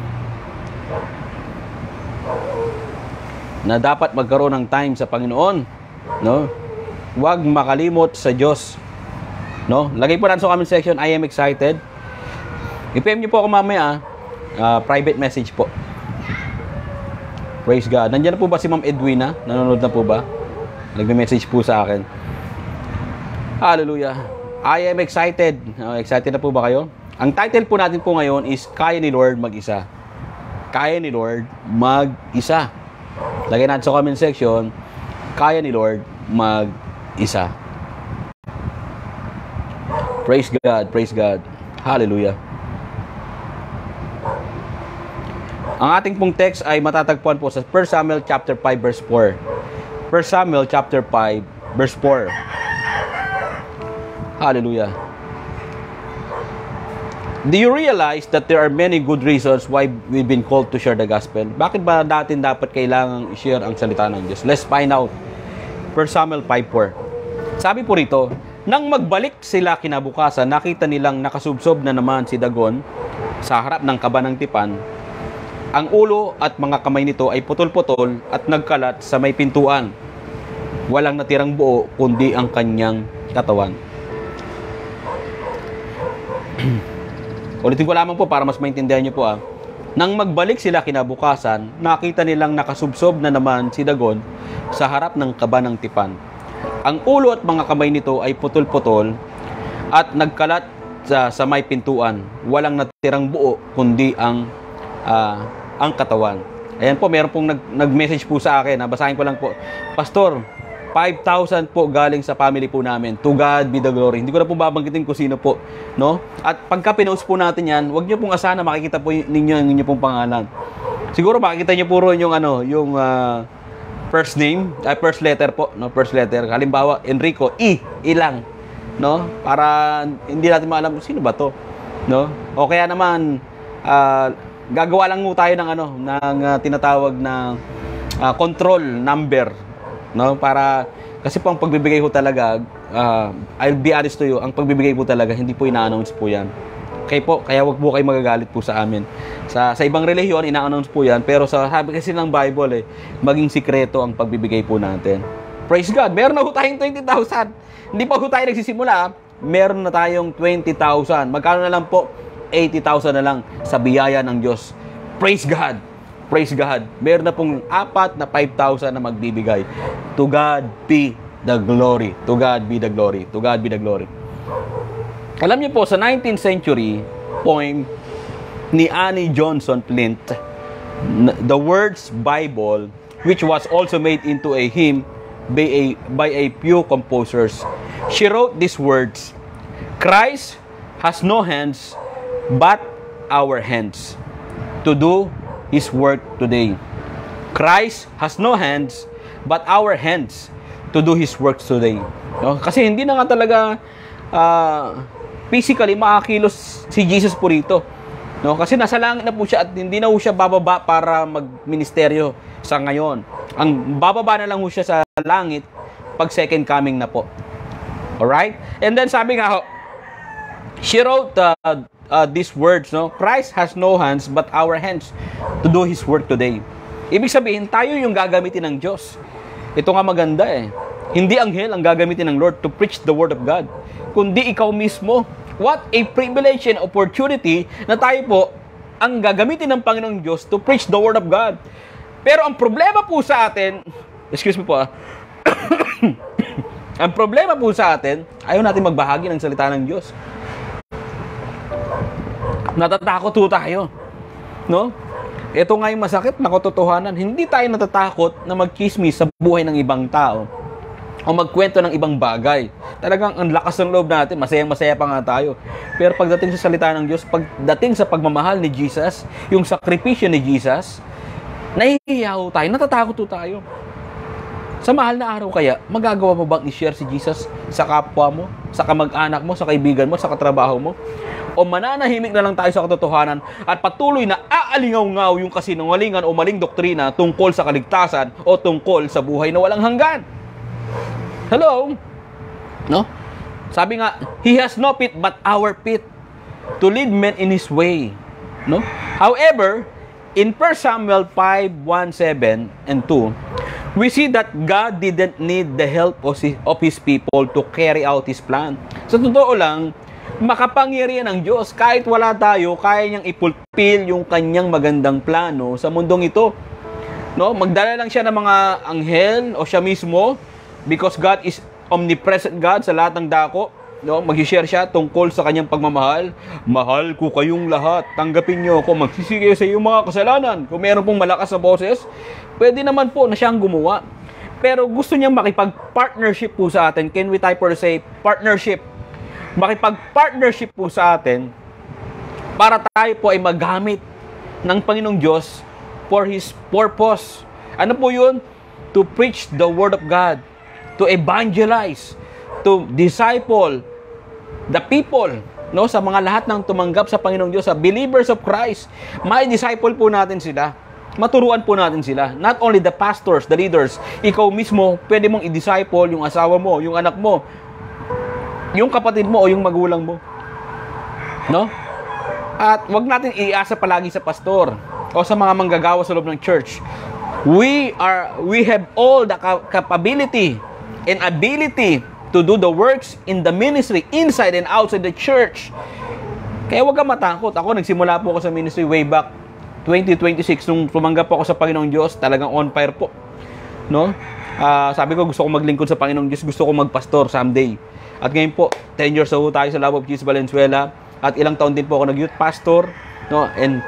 na dapat magkaroon ng time sa Panginoon, no? Huwag makalimot sa Diyos, no? Lagay po natin sa comment section, I am excited. I-P M niyo po ako mamaya, uh, private message po. Praise God. Nandiyan na po ba si Ma'am Edwina? Nanonood na po ba? Nagme-message po sa akin. Hallelujah. I am excited. Uh, excited na po ba kayo? Ang title po natin po ngayon is Kaya ni Lord mag-isa. Kaya ni Lord mag-isa. Lagay natin sa comment section, kaya ni Lord mag-isa. Praise God, praise God. Hallelujah. Ang ating pong text ay matatagpuan po sa First Samuel chapter five verse four. First Samuel chapter five verse four. Hallelujah. Do you realize that there are many good reasons why we've been called to share the gospel? Bakit ba natin dapat kailangang i-share ang salita ng Diyos? Let's find out. First Samuel five four. Sabi po rito, nang magbalik sila kinabukasan, nakita nilang nakasubsob na naman si Dagon sa harap ng kaba ng tipan. Ang ulo at mga kamay nito ay putol-putol at nagkalat sa may pintuan. Walang natirang buo kundi ang kanyang katawan. Ulitin ko lamang po para mas maintindihan nyo po ah. Nang magbalik sila kinabukasan, nakita nilang nakasubsob na naman si Dagon sa harap ng kaba ng tipan. Ang ulo at mga kamay nito ay putol-putol at nagkalat sa, sa may pintuan. Walang natirang buo kundi ang uh, ang katawan. Ayan po, meron pong nag, nag-message po sa akin. Ha? Basahin ko lang po. Pastor, five thousand po galing sa family po namin. To God be the glory. Hindi ko na po babanggitin kung sino po. No? At pagka pinost po natin yan, huwag nyo pong asahan na makikita po ninyo ang inyo pong pangalan. Siguro makikita nyo po rin yung, ano, yung uh, first name, uh, first letter po. No? First letter. Halimbawa, Enrico, I, ilang. No? Para hindi natin maalam sino ba to. No? O kaya naman, uh, gagawa lang mo tayo ng ano, ng uh, tinatawag na uh, control number, no? Para kasi po ang pagbibigay ko talaga, uh, I'll be honest to you, ang pagbibigay po talaga hindi po ina-announce po 'yan. Okay po, kaya wag po kayo magagalit po sa amin. Sa sa ibang relihiyon ina-announce po 'yan, pero sa sabi kasi ng Bible eh, maging sikreto ang pagbibigay po natin. Praise God. Meron na po tayong twenty thousand. Hindi pa po tayo nagsisimula, meron na tayong twenty thousand. Magkano na lang po? eighty thousand na lang sa biyaya ng Diyos. Praise God! Praise God! Meron na pong apat na five thousand na magbibigay. To God be the glory. To God be the glory. To God be the glory. Alam niyo po, sa nineteenth century poem ni Annie Johnson Flint, the words Bible, which was also made into a hymn by a, by a few composers, she wrote these words, Christ has no hands but our hands to do His work today. Christ has no hands but our hands to do His work today. No? Kasi hindi na nga talaga uh, physically makakilos si Jesus po rito. No? Kasi nasa langit na po siya at hindi na po siya bababa para magministeryo sa ngayon. Ang bababa na lang po siya sa langit pag second coming na po. Alright? And then sabi nga ho, she wrote uh, Uh, these words, no? Christ has no hands but our hands to do His work today. Ibig sabihin, tayo yung gagamitin ng Diyos. Ito nga maganda eh. Hindi anghel ang gagamitin ng Lord to preach the Word of God, kundi ikaw mismo. What a privilege and opportunity na tayo po ang gagamitin ng Panginoong Diyos to preach the Word of God. Pero ang problema po sa atin, excuse me po ah, ang problema po sa atin, ayaw natin magbahagi ng salita ng Diyos. Natatakot po tayo. No? Ito nga yung masakit na katotohanan. Hindi tayo natatakot na magchismis sa buhay ng ibang tao o magkwento ng ibang bagay. Talagang ang lakas ng loob natin, masayang-masaya pa nga tayo. Pero pagdating sa salita ng Diyos, pagdating sa pagmamahal ni Jesus, yung sakripisyo ni Jesus, nahihiya ho tayo, natatakot ho tayo. Sa mahal na araw kaya, magagawa mo bang i-share si Jesus sa kapwa mo, sa kamag-anak mo, sa kaibigan mo, sa katrabaho mo? O mananahimik na lang tayo sa katotohanan at patuloy na aalingaw-ngaw yung kasinungalingan o maling doktrina tungkol sa kaligtasan o tungkol sa buhay na walang hanggan? Hello? No? Sabi nga, He has no pit but our pit to lead men in His way. No? However, in First Samuel five, one, seven, and two, we see that God didn't need the help of His, of his people to carry out His plan. Sa totoo lang, makapangyarihan ng Diyos. Kahit wala tayo, kaya niyang ipulpil yung kanyang magandang plano sa mundong ito. No? Magdala lang siya ng mga anghel o siya mismo because God is omnipresent God sa lahat ng dako. No? Mag-share siya tungkol sa kanyang pagmamahal. Mahal ko kayong lahat. Tanggapin niyo ako. Magsisige sa iyong mga kasalanan. Kung meron pong malakas na boses, pwede naman po na siyang gumawa. Pero gusto niyang makipag-partnership po sa atin. Can we type or say partnership? Makipag-partnership po sa atin para tayo po ay magamit ng Panginoong Diyos for His purpose. Ano po yun? To preach the Word of God, to evangelize, to disciple the people, no? Sa mga lahat ng tumanggap sa Panginoong Diyos, sa believers of Christ, may disciple po natin sila. Maturuan po natin sila. Not only the pastors, the leaders, ikaw mismo, pwede mong i-disciple yung asawa mo, yung anak mo, yung kapatid mo o yung magulang mo. No? At wag natin iasa palagi sa pastor o sa mga manggagawa sa loob ng church. We are we have all the capability and ability to do the works in the ministry inside and outside the church. Kaya wag kang matakot. Ako nagsimula po ako sa ministry way back twenty twenty-six nung tumanggap ako sa Panginoong Diyos, talagang on fire po. No? Uh, sabi ko gusto ko maglingkod sa Panginoong Diyos, gusto ko magpastor someday. At ngayon po, ten years na po tayo sa Love of Jesus Valenzuela. At ilang taon din po ako nag-youth pastor. No? And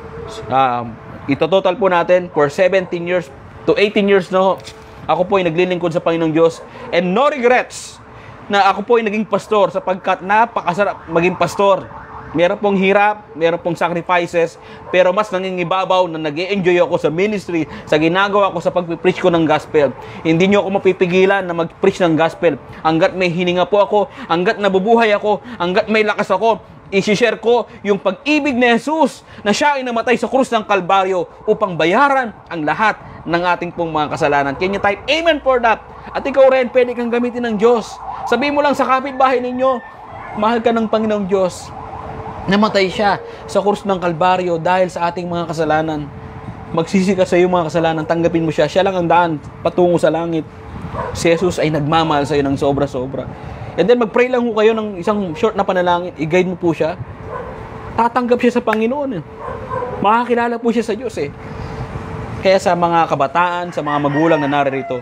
uh, ito total po natin for seventeen years to eighteen years na ho. Ako po ay naglilingkod sa Panginoong Diyos. And no regrets na ako po ay naging pastor sapagkat napakasarap maging pastor. Meron pong hirap, meron pong sacrifices, pero mas nangingibabaw na nag-e-enjoy ako sa ministry, sa ginagawa ko sa pag-preach ko ng gospel. Hindi nyo ako mapipigilan na mag-preach ng gospel. Hanggat may hininga po ako, hanggat nabubuhay ako, hanggat may lakas ako, i-share ko yung pag-ibig ni Jesus na siya ay namatay sa krus ng Kalbaryo upang bayaran ang lahat ng ating pong mga kasalanan. Can you type amen for that? At ikaw rin, pwede kang gamitin ng Diyos. Sabihin mo lang sa kapitbahay ninyo, mahal ka ng Panginoong Diyos. Namatay siya sa krus ng Kalbaryo dahil sa ating mga kasalanan. Magsisi ka sa iyong mga kasalanan, tanggapin mo siya. Siya lang ang daan patungo sa langit. Si Jesus ay nagmamahal sa iyo ng sobra-sobra. And then mag-pray lang ho kayo ng isang short na panalangin. I-guide mo po siya. Tatanggap siya sa Panginoon. Makakilala po siya sa Diyos eh. Kaya sa mga kabataan, sa mga magulang na naririto,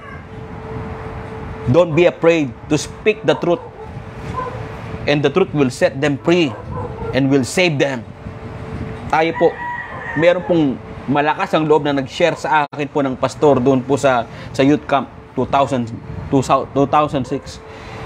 don't be afraid to speak the truth. And the truth will set them free and will save them. Tayo po, meron pong malakas ang loob na nag-share sa akin po ng pastor doon po sa sa youth camp two thousand, two thousand six.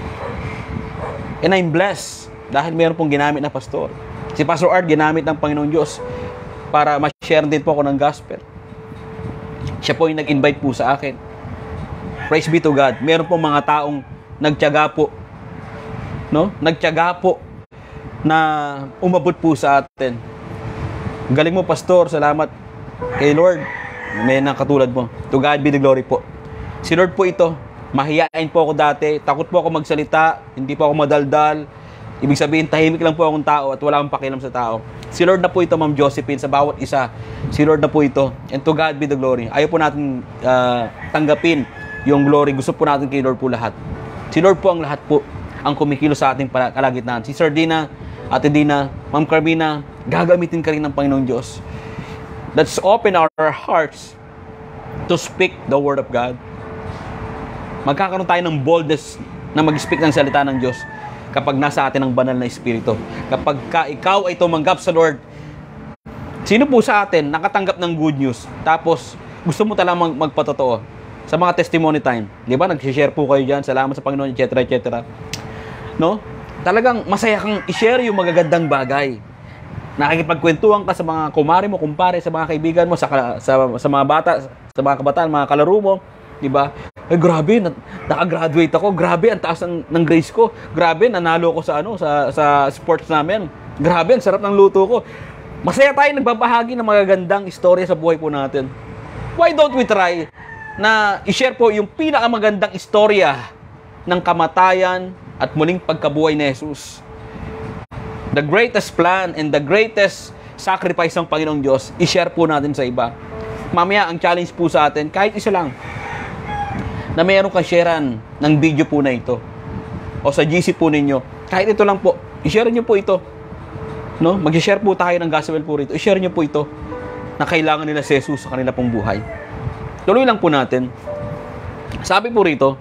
And I'm blessed dahil meron pong ginamit na pastor. Si Pastor Art ginamit ng Panginoong Diyos para ma-share din po ako ng gospel. Siya po yung nag-invite po sa akin. Praise be to God. Meron pong mga taong nagtiyaga po, no? Nagtiyaga po na umabot po sa atin. Galing mo, pastor. Salamat kay Lord. May nang katulad mo. To God be the glory po. Si Lord po ito. Mahiyain po ako dati. Takot po ako magsalita. Hindi po ako madaldal. Ibig sabihin, tahimik lang po akong tao at wala akong pakialam sa tao. Si Lord na po ito, Ma'am Josephine, sa bawat isa. Si Lord na po ito. And to God be the glory. Ayaw po natin uh, tanggapin yung glory. Gusto po natin kay Lord po lahat. Si Lord po ang lahat po ang kumikilo sa ating kalagitnaan. Si Sir Dina, Ate Dina, Ma'am Carmina, gagamitin ka rin ng Panginoong Diyos. Let's open our hearts to speak the Word of God. Magkakaroon tayo ng boldness na mag-speak ng salita ng Diyos kapag nasa atin ang banal na Espiritu. Kapag ka, ikaw ay tumanggap sa Lord, Sino po sa atin nakatanggap ng good news tapos gusto mo talagang mag magpatotoo sa mga testimony time? Di ba? Nag-share po kayo dyan. Salamat sa Panginoon, et cetera, et cetera. No? Talagang masaya kang i-share yung magagandang bagay. Nakikipagkwentuhan ka sa mga kumare mo, kumpare, sa mga kaibigan mo, sa, sa, sa mga bata, sa mga kabataan, mga kalaro mo. Di ba? Eh, grabe, na, nakagraduate ako. Grabe, ang taas ng, ng grades ko. Grabe, nanalo ko sa, ano, sa, sa sports namin. Grabe, ang sarap ng luto ko. Masaya tayo nagbabahagi ng magagandang istorya sa buhay po natin. Why don't we try na i-share po yung pinakamagandang istorya ng kamatayan at muling pagkabuhay ni Jesus? The greatest plan and the greatest sacrifice ng Panginoong Diyos, i-share po natin sa iba. Mamaya, ang challenge po sa atin, kahit isa lang, na mayroong ka-sharean ng video po na ito. O sa G C po ninyo. Kahit ito lang po, i-share nyo po ito. No? Mag-share po tayo ng gospel po rito. I-share nyo po ito na kailangan nila si Jesus sa kanila pong buhay. Tuloy lang po natin. Sabi po rito,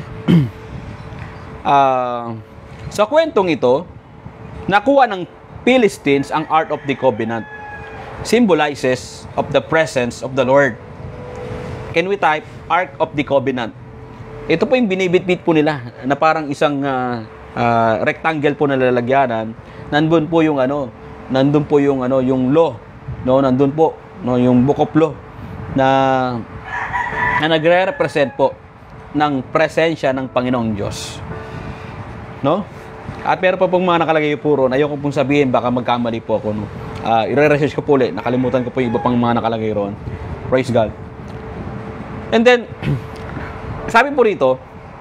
uh, sa kwentong ito, nakuha ng Philistines ang Ark of the Covenant. Symbolizes of the presence of the Lord. Can we type Ark of the Covenant? Ito po yung binibitbit po nila na parang isang uh, uh, rectangle po na lalagyanan. Nandun po yung ano, nandun po yung ano, yung law, no, nandun po, no, yung book of law na na nagre-represent po ng presensya ng Panginoong Diyos. No? At meron pa pong mga nakalagay po ron. Ayoko pong sabihin, baka magkamali po ako, no. Uh, i-research ko po ulit. Nakalimutan ko po yung iba pang mga nakalagay ron. Praise God. And then sabi po rito,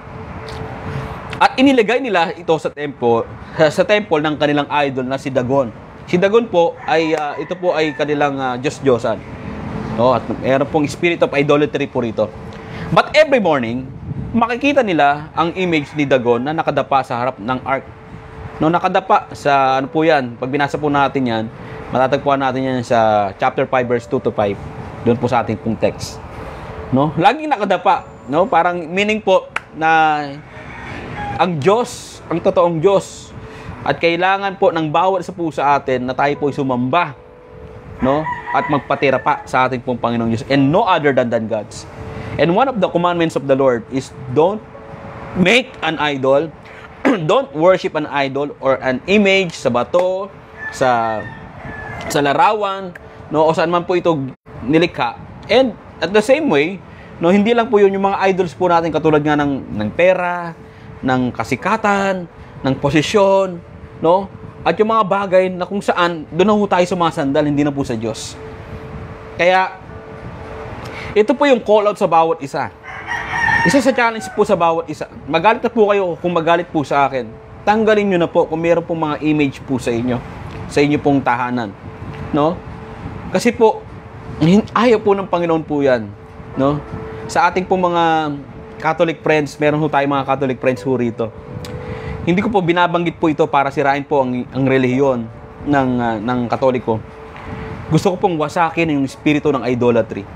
at inilagay nila ito sa temple, sa temple ng kanilang idol na si Dagon. Si Dagon po ay uh, ito po ay kanilang uh, Diyos-Diyosan. No, at mayroon pong spirit of idolatry po rito. But every morning, makikita nila ang image ni Dagon na nakadapa sa harap ng ark. No, nakadapa sa ano po 'yan. Pag binasa po natin 'yan, matatagpuan natin 'yan sa chapter five verse two to five. Doon po sa ating pong text. No? Laging nakadapa, no? Parang meaning po na ang Diyos, ang totoong Diyos, at kailangan po ng bawat isa po sa atin na tayo po ay sumamba, no? At magpatira pa sa ating pong Panginoong Diyos, and no other than, than God's. And one of the commandments of the Lord is don't make an idol, don't worship an idol or an image sa bato, sa sa larawan, no? O saan man po ito nilikha. And at the same way, no, hindi lang po yun yung mga idols po natin katulad nga ng, ng pera, ng kasikatan, ng posisyon, no? At yung mga bagay na kung saan doon na po tayo sumasandal, hindi na po sa Diyos. Kaya ito po yung call out sa bawat isa. Isa sa challenge po sa bawat isa. Magalit na po kayo kung magalit po sa akin. Tanggalin nyo na po kung meron pong mga image po sa inyo, sa inyo pong tahanan, no? Kasi po ayaw po ng Panginoon po yan, no? Sa ating pong mga Catholic friends, meron po tayong mga Catholic friends po rito. Hindi ko po binabanggit po ito para sirain po ang, ang relihiyon ng, uh, ng Katoliko. Gusto ko pong wasakin yung espiritu ng idolatry.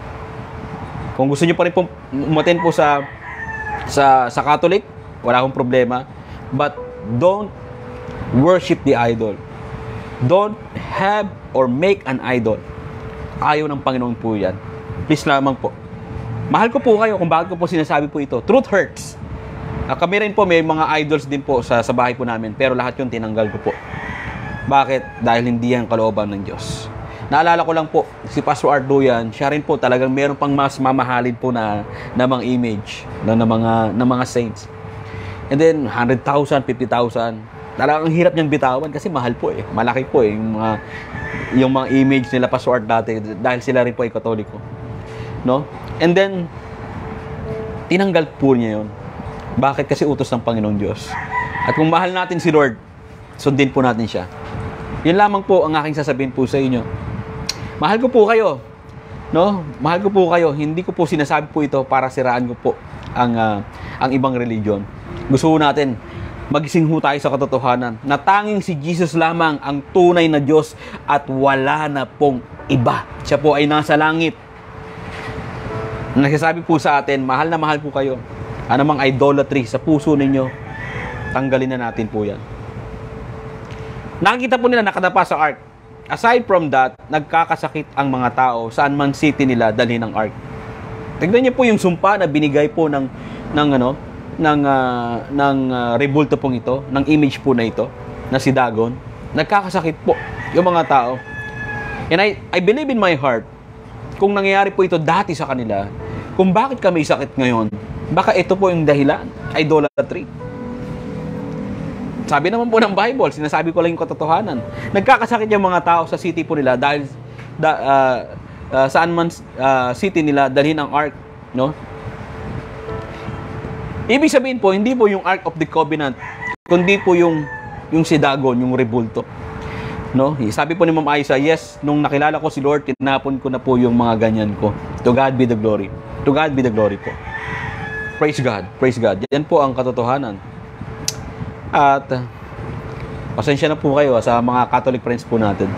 Kung gusto niyo pa rin po umaten po sa, sa, sa Catholic, wala akong problema. But don't worship the idol. Don't have or make an idol. Ayaw ng Panginoon po yan. Please lamang po. Mahal ko po kayo kung bakit ko po sinasabi po ito. Truth hurts. Uh, kami rin po may mga idols din po sa, sa bahay po namin. Pero lahat yun tinanggal ko po. Bakit? Dahil hindi yan kalooban ng Diyos. Naalala ko lang po, si Pastor Ardo yan, siya rin po talagang meron pang mas mamahalin po na, na mga image na, na, mga, na mga saints. And then, one hundred thousand, fifty thousand. Talagang hirap niyang bitawan kasi mahal po eh. Malaki po eh. Yung mga, yung mga image nila Pastor Art dati dahil sila rin po ay Katoliko. No? And then, tinanggal po niya yun. Bakit? Kasi utos ng Panginoong Diyos. At kung mahal natin si Lord, sundin po natin siya. Yun lamang po ang aking sasabihin po sa inyo. Mahal ko po kayo. No? Mahal ko po kayo. Hindi ko po sinasabi po ito para siraan ko po ang, uh, ang ibang religion. Gusto po natin magising ho tayo sa katotohanan na tanging si Jesus lamang ang tunay na Diyos at wala na pong iba. Siya po ay nasa langit. Nagsasabi po sa atin, mahal na mahal po kayo. Anumang idolatry sa puso ninyo, tanggalin na natin po yan. Nakikita po nila nakadapa sa ark. aside from that, nagkakasakit ang mga tao saan man city nila dalhin ang ark. Tignan niyo po yung sumpa na binigay po ng ng ano ng uh, ng uh, rebulto pong ito, ng image po na ito na si Dagon. Nagkakasakit po yung mga tao. And I I believe in my heart, kung nangyayari po ito dati sa kanila, kung bakit kami sakit ngayon, baka ito po yung dahilan, idolatry. Sabi naman po ng Bible, sinasabi ko lang yung katotohanan. Nagkakasakit yung mga tao sa city po nila dahil da, uh, uh, saan man uh, city nila dalhin ang ark, no? Ibig sabihin po, hindi po yung Ark of the Covenant, kundi po yung yung si Dagon, yung rebulto. No? Sabi po ni Ma'am Aisa, yes, nung nakilala ko si Lord, tinapon ko na po yung mga ganyan ko. To God be the glory. To God be the glory po. Praise God. Praise God. Yan po ang katotohanan. At uh, pasensya na po kayo uh, sa mga Catholic friends po natin.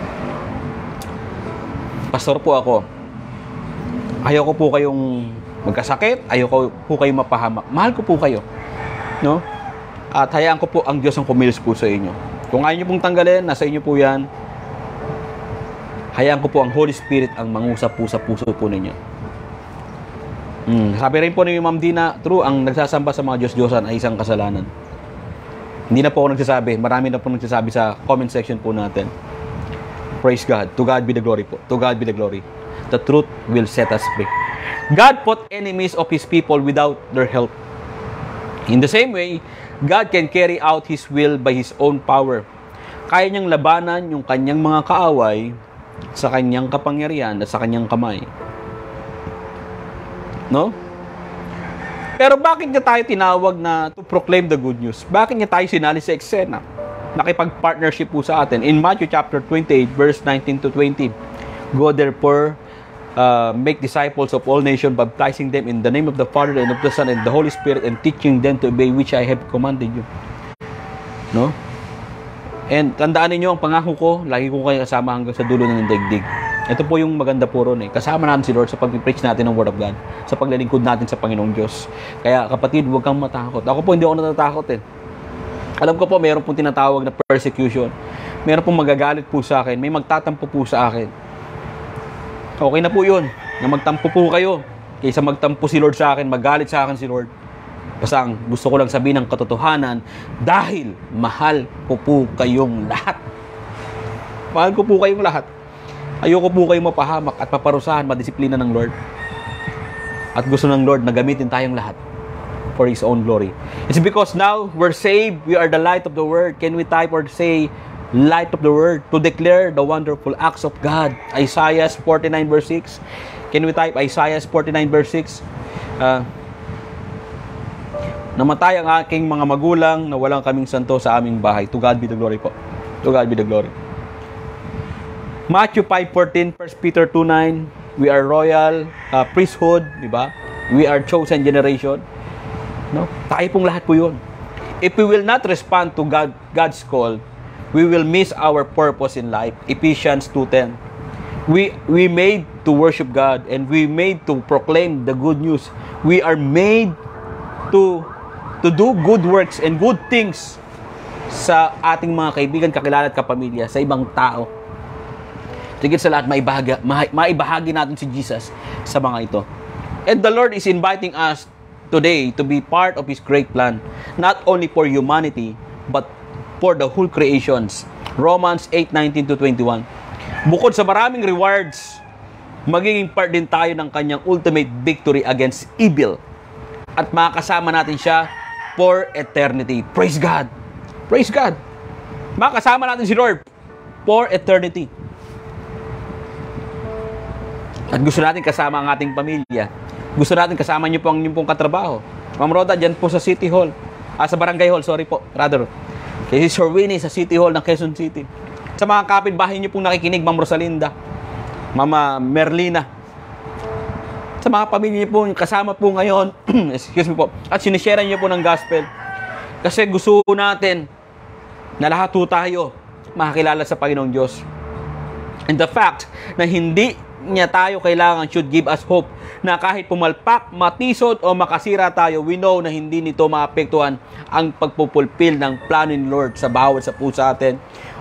Pastor po ako. Ayaw ko po kayong magkasakit, ayaw ko po kayong mapahamak. Mahal ko po kayo. No? At hayaan ko po ang Diyos ang kumilos po sa inyo. Kung ayaw nyo pong tanggalin, nasa inyo po yan. Hayaan ko po ang Holy Spirit ang mangusap po sa puso po ninyo. Hmm. Sabi rin po ni Ma'am Dina, true, ang nagsasamba sa mga Diyos-Diyosan ay isang kasalanan. Hindi na po ako nagsasabi. Marami na po nagsasabi sa comment section po natin. Praise God. To God be the glory po. To God be the glory. The truth will set us free. God put enemies of His people without their help. In the same way, God can carry out His will by His own power. Kaya niyang labanan yung kanyang mga kaaway sa kanyang kapangyarihan at sa kanyang kamay. No? Pero bakit niya tayo tinawag na to proclaim the good news? Bakit niya tayo sinali sa eksena? Nakipag-partnership po sa atin. In Matthew chapter twenty-eight, verse nineteen to twenty, go therefore, uh, make disciples of all nations, baptizing them in the name of the Father and of the Son and the Holy Spirit, and teaching them to obey which I have commanded you. No? And tandaan niyo ang pangako ko, lagi ko kayo kasama hanggang sa dulo ng daigdig. Ito po yung maganda po ron eh. Kasama natin si Lord sa pag-preach natin ng Word of God, sa paglilingkod natin sa Panginoong Diyos. Kaya kapatid, huwag kang matakot. Ako po hindi ako natatakot eh. Alam ko po, mayroon pong tinatawag na persecution. Mayroon pong magagalit po sa akin. May magtatampo po sa akin. Okay na po yun, na magtampo po kayo. Kaysa magtampo si Lord sa akin, magalit sa akin si Lord. Basta ang gusto ko lang sabihin ng katotohanan, dahil mahal ko po kayong lahat. Mahal ko po kayong lahat. Ayoko po kayong mapahamak at paparusahan, madisiplina ng Lord. At gusto ng Lord na gamitin tayong lahat for His own glory. It's because now we're saved, we are the light of the world. Can we type or say, light of the world, to declare the wonderful acts of God? Isaiah forty-nine verse six. Can we type Isaiah forty-nine verse six? Uh, Namatay ang aking mga magulang na walang kaming santo sa aming bahay. To God be the glory po. To God be the glory. Matthew five fourteen, First Peter two nine, we are royal uh, priesthood, di ba? We are chosen generation. No? Tayo pong lahat po yun. If we will not respond to God, God's call, we will miss our purpose in life. Ephesians two ten. We we made to worship God and we made to proclaim the good news. We are made to to do good works and good things sa ating mga kaibigan, kakilala at kapamilya, sa ibang tao. Tigit sa lahat, maibahagi, maibahagi natin si Jesus sa mga ito. And the Lord is inviting us today to be part of His great plan, not only for humanity, but for the whole creations. Romans eight nineteen to twenty-one. Bukod sa maraming rewards, magiging part din tayo ng kanyang ultimate victory against evil. At makakasama natin siya for eternity. Praise God! Praise God! Makakasama natin si Lord for eternity. At gusto natin kasama ang ating pamilya. Gusto natin kasama niyo po ang inyong pong katrabaho. Ma'am Roda, dyan po sa City Hall. Ah, sa Barangay Hall, sorry po, rather. Kasi si Sir Winnie sa City Hall ng Quezon City. Sa mga kapitbahay niyo pong nakikinig, Ma'am Rosalinda, Mama Merlina. Sa mga pamilya niyo po, kasama po ngayon, excuse me po, at sinishare niyo po ng gospel. Kasi gusto natin na lahat po tayo makakilala sa Panginoong Diyos. And the fact na hindi niya tayo kailangan should give us hope na kahit pumalpak, matisod o makasira tayo, we know na hindi nito maapektuhan ang pagpupulpil ng plano ni Lord sa bawat sa puso atin.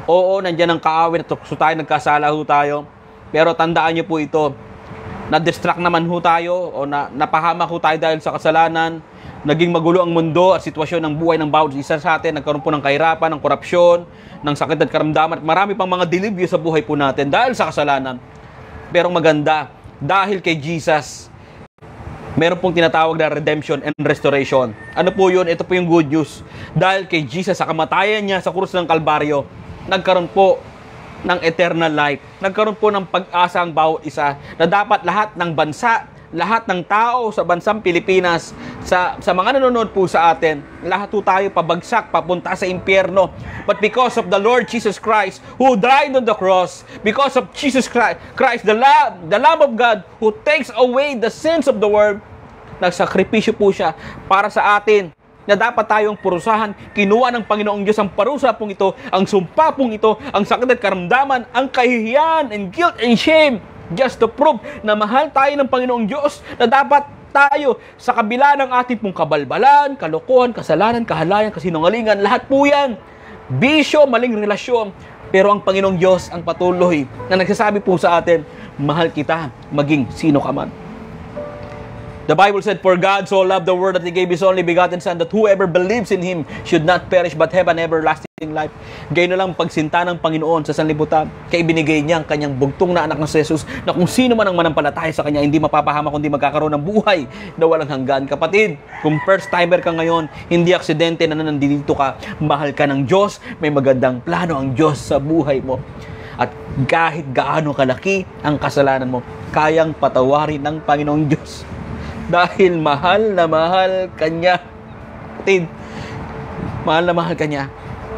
Oo, nandiyan ang kaawin at tukso tayo, nagkasala ho tayo. Pero tandaan niyo po ito, na-distract naman ho tayo o na, napahamak ho tayo dahil sa kasalanan. Naging magulo ang mundo at sitwasyon ng buhay ng bawat isa sa atin. Nagkaroon po ng kahirapan, ng korupsyon, ng sakit at karamdaman. At marami pang mga dilibyo sa buhay po natin dahil sa kasalanan. Pero maganda, dahil kay Jesus, meron pong tinatawag na redemption and restoration. Ano po yun? Ito po yung good news. Dahil kay Jesus, sa kamatayan niya sa krus ng Kalbaryo, nagkaroon po ng eternal life. Nagkaroon po ng pag-asa ang bawat isa na dapat lahat ng bansa, lahat ng tao sa bansang Pilipinas, sa, sa mga nanonood po sa atin, lahat po tayo pabagsak, papunta sa impyerno. But because of the Lord Jesus Christ, who died on the cross, because of Jesus Christ, Christ the Lamb, the Lamb of God, who takes away the sins of the world, nagsakripisyo po siya para sa atin, na dapat tayong purusahan. Kinuha ng Panginoong Diyos ang parusa pong ito, ang sumpa pong ito, ang sakit at karamdaman, ang kahihiyan and guilt and shame, just to prove na mahal tayo ng Panginoong Diyos, na dapat tayo sa kabila ng ating pong kabalbalan, kalokohan, kasalanan, kahalayan, kasinungalingan, lahat po yan, bisyo, maling relasyon. Pero ang Panginoong Diyos ang patuloy na nagsasabi po sa atin, mahal kita, maging sino ka man. The Bible said, "For God so loved the world that He gave His only begotten Son, that whoever believes in Him should not perish but have an everlasting life." Gayun na lang pagsinta ng Panginoon sa sanlibutan, kaya ibinigay niya ang kanyang bugtong na anak ng Jesus, na kung sino man ang manampalataya sa Kanya, hindi mapapahama kundi magkakaroon ng buhay na walang hanggan. Kapatid, kung first timer ka ngayon, hindi aksidente na nandito ka, mahal ka ng Diyos, may magandang plano ang Diyos sa buhay mo. At kahit gaano kalaki ang kasalanan mo, kayang patawarin ng Panginoong Diyos. Dahil mahal na mahal Kanya. Kapatid, mahal na mahal Kanya.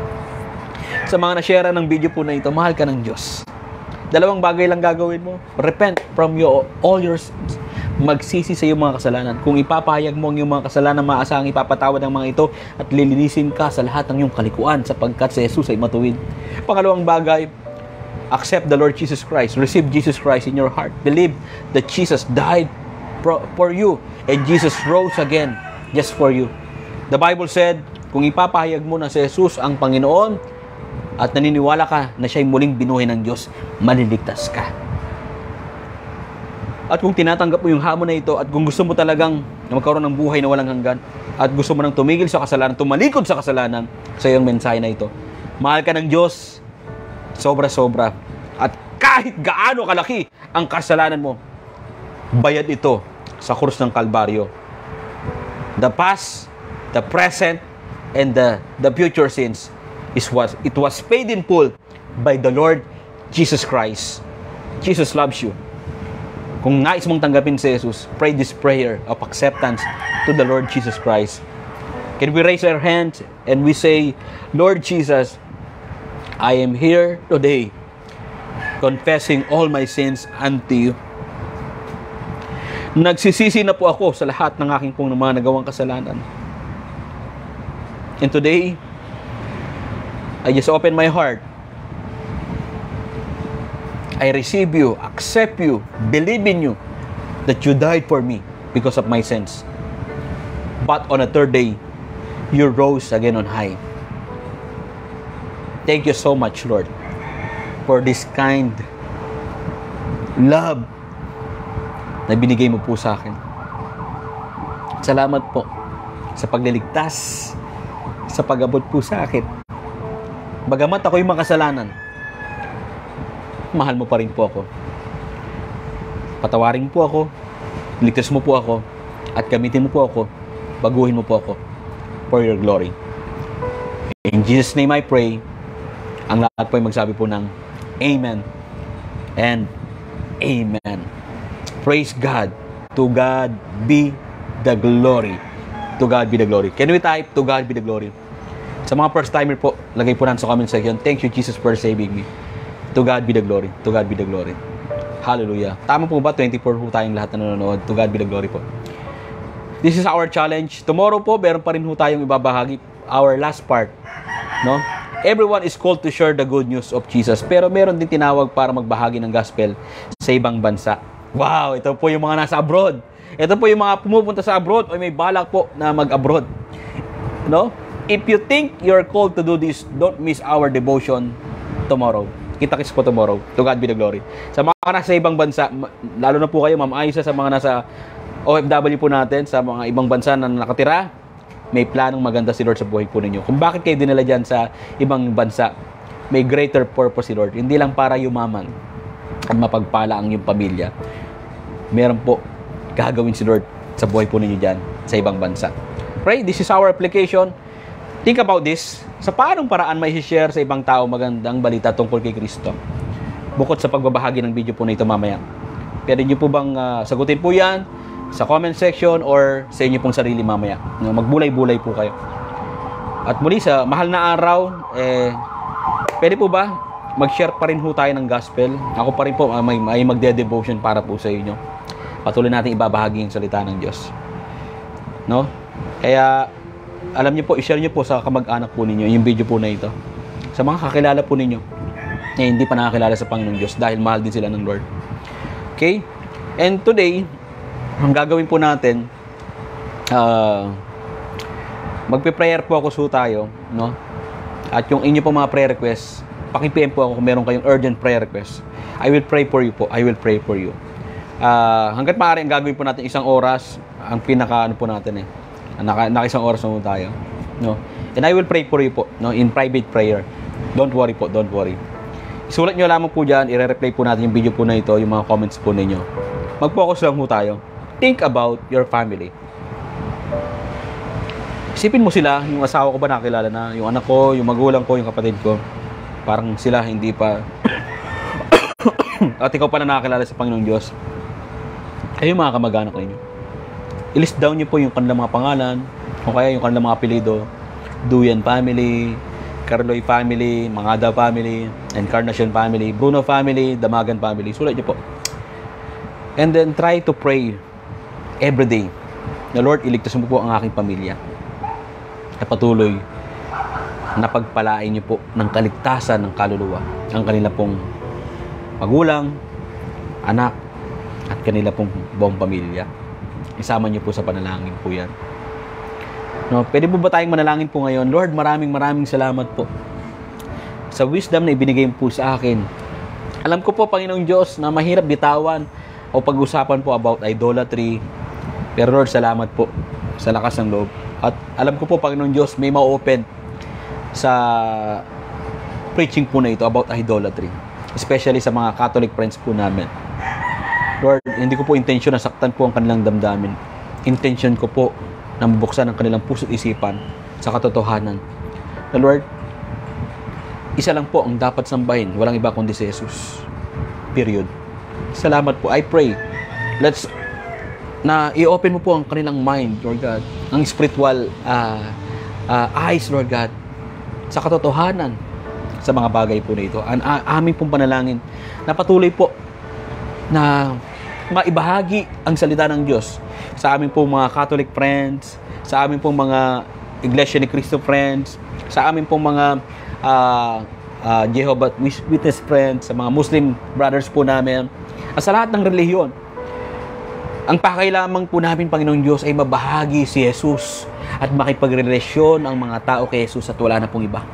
Sa mga na-share ng video po na ito, mahal ka ng Diyos. Dalawang bagay lang gagawin mo. Repent from your, all your sins. Magsisi sa iyong mga kasalanan. Kung ipapahayag mo ang iyong mga kasalanan, maasahang ipapatawad ang mga ito at lilinisin ka sa lahat ng iyong kalikuan sapagkat si Jesus ay matuwid. Pangalawang bagay, accept the Lord Jesus Christ. Receive Jesus Christ in your heart. Believe that Jesus died for you and Jesus rose again just for you. The Bible said, kung ipapahayag mo na si Jesus ang Panginoon at naniniwala ka na siya'y muling binuhay ng Diyos, maliligtas ka. At kung tinatanggap mo yung hamon na ito at kung gusto mo talagang magkaroon ng buhay na walang hanggan at gusto mo nang tumigil sa kasalanan, tumalikod sa kasalanan, sa iyong mensahe na ito, mahal ka ng Diyos sobra-sobra at kahit gaano kalaki ang kasalanan mo, bayad ito sa krus ng Kalbaryo. The past, the present, and the, the future sins is what it was paid in full by the Lord Jesus Christ. Jesus loves you. Kung nais mong tanggapin si Jesus, pray this prayer of acceptance to the Lord Jesus Christ. Can we raise our hands and we say, Lord Jesus, I am here today confessing all my sins unto you. Nagsisisi na po ako sa lahat ng aking pong mga nagawang kasalanan. And today, I just open my heart. I receive you, accept you, believe in you, that you died for me because of my sins. But on a third day, you rose again on high. Thank you so much, Lord, for this kind love na binigay mo po sa akin. Salamat po sa pagliligtas, sa pag-abot po sa akin. Bagamat ako'y makasalanan, mahal mo pa rin po ako. Patawarin po ako, ligtas mo po ako, at gamitin mo po ako, baguhin mo po ako for your glory. In Jesus' name I pray. Ang lahat po ay magsabi po ng Amen and Amen. Praise God. To God be the glory. To God be the glory. Can we type, to God be the glory? Sa mga first timer po, lagay po natin sa comment section, thank you Jesus for saving me. To God be the glory. To God be the glory. Hallelujah. Tama po ba? twenty-four po tayong lahat na nanonood. To God be the glory po. This is our challenge. Tomorrow po, meron pa rin po tayong ibabahagi. Our last part. No? Everyone is called to share the good news of Jesus. Pero meron din tinawag para magbahagi ng gospel sa ibang bansa. Wow, ito po yung mga nasa abroad. Ito po yung mga pumupunta sa abroad o may balak po na mag-abroad. No? If you think you're called to do this, don't miss our devotion tomorrow. Kita-kits po tomorrow. To God be the glory. Sa mga nasa ibang bansa, lalo na po kayo, Ma'am Aisa, sa mga nasa O F W po natin, sa mga ibang bansa na nakatira, may planong maganda si Lord sa buhay po ninyo. Kung bakit kayo dinala dyan sa ibang bansa, may greater purpose si Lord. Hindi lang para yumaman at mapagpala ang iyong pamilya. Meron po gagawin si Lord sa buhay po ninyo dyan sa ibang bansa. Pray, this is our application. Think about this. Sa paanong paraan may share sa ibang tao magandang balita tungkol kay Kristo? Bukod sa pagbabahagi ng video po na ito mamaya. Pwede nyo po bang uh, sagutin po yan sa comment section or sa inyo pong sarili mamaya. Magbulay-bulay po kayo. At muli sa mahal na araw, eh, pwede po ba mag-share pa rin po tayo ng gospel? Ako pa rin po uh, may, may magde-devotion para po sa inyo. Patuloy natin ibabahagi yung salita ng Diyos. No? Kaya alam niyo po, i-share niyo po sa kamag-anak po ninyo yung video po na ito. Sa mga kakilala po ninyo na hindi pa nakakilala sa Panginoong Diyos dahil mahal din sila ng Lord. Okay? And today, ang gagawin po natin, uh, magpe-prayer po ako so tayo, no? At yung inyo po mga prayer requests, paki-P M po ako kung meron kayong urgent prayer requests. I will pray for you po. I will pray for you. Uh, hanggat maaari, ang gagawin po natin isang oras, ang pinaka ano po natin eh. Naka, naka isang oras na po tayo, no? And I will pray for you po, no, in private prayer. Don't worry po, don't worry. Isulat nyo lamang po dyan, i-replay po natin yung video po na ito, yung mga comments po ninyo. Mag-focus lang po tayo. Think about your family. Isipin mo sila, yung asawa ko ba nakilala na, yung anak ko, yung magulang ko, yung kapatid ko. Parang sila hindi pa at ikaw pa na nakakilala sa Panginoong Diyos. Kayo mga kamag-anak ninyo. I-list down niyo po yung kanilang mga pangalan, o kaya yung kanilang mga apelido. Duyan family, Carloy family, Mangada family, Encarnacion family, Bruno family, Damagan family. Sulat niyo po. And then try to pray every day na Lord, iligtas mo po ang aking pamilya. Na patuloy na pagpalain niyo po ng kaligtasan ng kaluluwa ang kanila pong magulang, anak, at kanila pong buong pamilya. Isama niyo po sa panalangin po yan. No, pwede po ba tayong manalangin po ngayon? Lord, maraming maraming salamat po sa wisdom na ibinigay mo po sa akin. Alam ko po, Panginoong Diyos, na mahirap bitawan o pag-usapan po about idolatry. Pero Lord, salamat po sa lakas ng loob. At alam ko po, Panginoong Diyos, may ma-open sa preaching po na ito about idolatry. Especially sa mga Catholic friends po namin. Lord, hindi ko po intention na saktan po ang kanilang damdamin. Intention ko po na mabuksan ang kanilang puso't isipan sa katotohanan. Na Lord, isa lang po ang dapat sambahin. Walang iba kundi si Jesus. Period. Salamat po. I pray. Let's na i-open mo po ang kanilang mind, Lord God. Ang spiritual uh, uh, eyes, Lord God. Sa katotohanan sa mga bagay po na ito. Ang uh, aming pong panalangin na patuloy po na maibahagi ang salita ng Diyos sa aming pong mga Catholic friends, sa aming pong mga Iglesia ni Cristo friends, sa aming pong mga uh, uh, Jehovah's Witness friends, sa mga Muslim brothers po namin, at sa lahat ng relihiyon. Ang pakailamang po namin, Panginoong Diyos, ay mabahagi si Jesus at makipagrelasyon ang mga tao kay Jesus at wala na pong iba.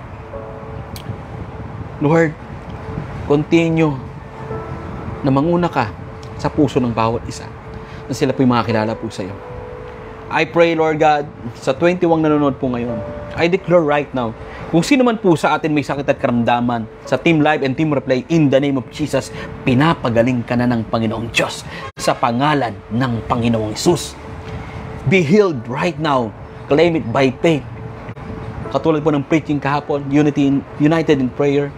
Lord, continue na manguna ka sa puso ng bawat isa na sila po yung makakilala po sa iyo. I pray, Lord God, sa twenty-one nanonood po ngayon, I declare right now, kung sino man po sa atin may sakit at karamdaman sa Team Live and Team Replay, in the name of Jesus, pinapagaling ka na ng Panginoong Diyos sa pangalan ng Panginoong Jesus. Be healed right now. Claim it by faith. Katulad po ng preaching kahapon, unity in, united in prayer,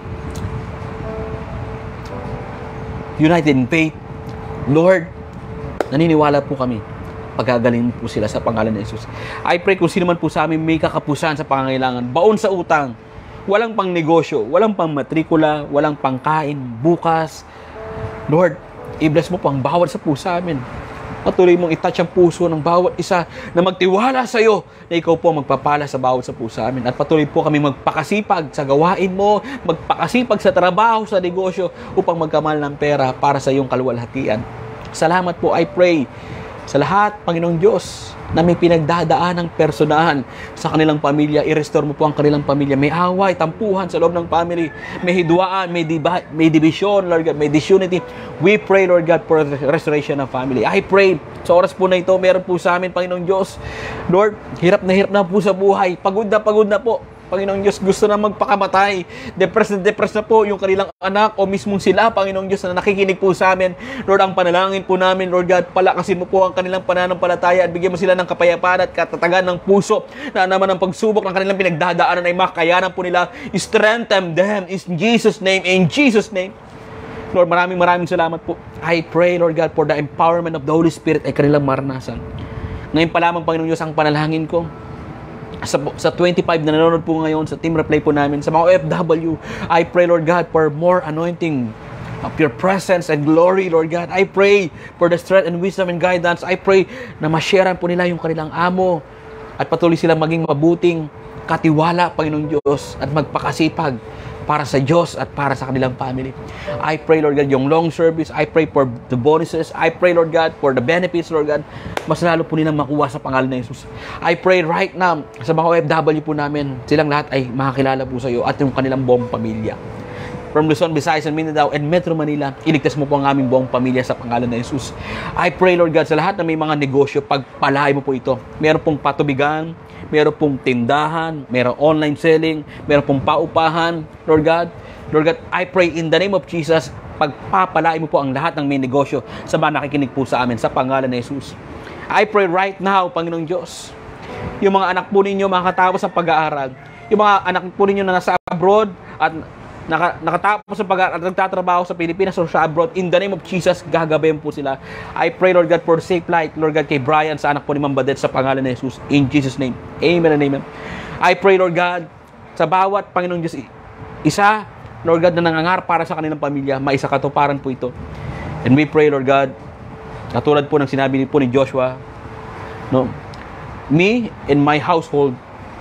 united in faith. Lord, naniniwala po kami, pagkagaling po sila sa pangalan ni Jesus. I pray kung sino man po sa amin may kakapusan sa pangangailangan, baon sa utang, walang pang negosyo, walang pang matrikula, walang pangkain, bukas. Lord, i-bless mo po ang bawat sa puso amin. Patuloy mong itouch ang puso ng bawat isa na magtiwala sa iyo na ikaw po magpapala sa bawat sa puso amin. At patuloy po kami magpakasipag sa gawain mo, magpakasipag sa trabaho, sa negosyo upang magkamal ng pera para sa iyong kaluwalhatian. Salamat po, I pray Sa lahat, Panginoong Diyos, na may pinagdadaan ng personahan sa kanilang pamilya, i-restore mo po ang kanilang pamilya. May away, tampuhan sa loob ng family, may hidwaan, may, diba, may division, Lord God, may disunity. We pray, Lord God, for the restoration of family. I pray, sa oras po na ito, meron po sa amin, Panginoong Diyos, Lord, hirap na hirap na po sa buhay, pagod na pagod na po. Panginoong Diyos, gusto na magpakamatay. Depressed na depressed na po yung kanilang anak o mismong sila, Panginoong Diyos, na nakikinig po sa amin. Lord, ang panalangin po namin, Lord God, palakasin mo po ang kanilang pananampalataya at bigyan mo sila ng kapayapaan at katatagan ng puso na naman ang pagsubok ng kanilang pinagdadaanan ay makayanan po nila. Strengthen them in Jesus' name, in Jesus' name. Lord, maraming maraming salamat po. I pray, Lord God, for the empowerment of the Holy Spirit ay kanilang maranasan. Ngayon pa lamang, Panginoong Diyos, ang panalangin ko. Sa, sa twenty-five na nanonood po ngayon sa team replay po namin, sa mga O F W, I pray, Lord God, for more anointing of your presence and glory, Lord God. I pray for the strength and wisdom and guidance. I pray na ma-sharean po nila yung kanilang amo at patuloy silang maging mabuting katiwala, Panginoong Diyos, at magpakasipag para sa Diyos at para sa kanilang family. I pray, Lord God, yung long service. I pray for the bonuses. I pray, Lord God, for the benefits, Lord God. Mas lalo po nilang makuha sa pangalan ng Jesus. I pray right now sa mga O F W po namin, silang lahat ay makakilala po sa iyo at yung kanilang buong pamilya. From Luzon, Visayas, and Mindanao, and Metro Manila, iligtas mo po ang aming buong pamilya sa pangalan ng Jesus. I pray, Lord God, sa lahat na may mga negosyo, pagpalain mo po ito. Meron pong patubigan, meron pong tindahan, meron online selling, meron pong paupahan, Lord God. Lord God, I pray in the name of Jesus, pagpapalain mo po ang lahat ng may negosyo sa mga nakikinig po sa amin sa pangalan ng Jesus. I pray right now, Panginoong Diyos, yung mga anak po ninyo makatapos ng pag-aaral, yung mga anak po ninyo na nasa abroad at Naka, nakatapos sa pag- at nagtatrabaho sa Pilipinas o sa abroad, in the name of Jesus, gagabayan po sila. I pray, Lord God, for safe flight, Lord God, kay Brian, sa anak po ni Ma'am Badet, sa pangalan ni Jesus, in Jesus' name. Amen and amen. I pray, Lord God, sa bawat Panginoong Diyos, isa, Lord God, na nangangarap para sa kanilang pamilya, maisa katuparan po ito. And we pray, Lord God, katulad po ng sinabi po ni Joshua, no, me and my household,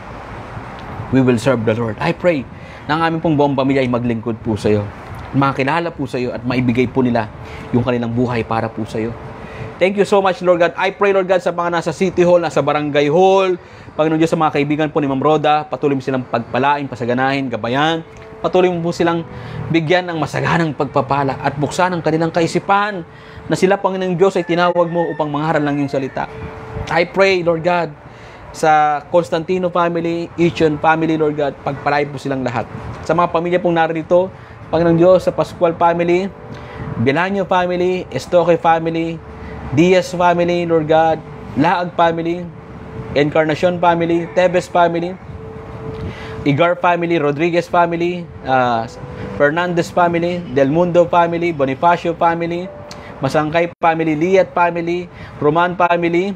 we will serve the Lord. I pray na ang aming pong buong pamilya ay maglingkod po sa iyo, makakilala po sa iyo at maibigay po nila yung kanilang buhay para po sa iyo. Thank you so much, Lord God. I pray, Lord God, sa mga nasa City Hall, nasa Barangay Hall, Panginoon Diyos, sa mga kaibigan po ni Ma'am Roda, patuloy mo silang pagpalain, pasaganahin, gabayan. Patuloy mo po silang bigyan ng masaganang pagpapala at buksan ang kanilang kaisipan na sila, Panginoong Diyos, ay tinawag mo upang mangaral ng iyong salita. I pray, Lord God, sa Constantino family, Ichon family, Lord God, pagpalain po silang lahat. Sa mga pamilya pong narito, Panginoong Diyos, sa Pascual family, Bilanyo family, Estoque family, Diaz family, Lord God, Laag family, Encarnacion family, Tebes family, Igar family, Rodriguez family, uh, Fernandez family, Del Mundo family, Bonifacio family, Masangkay family, Liat family, Roman family,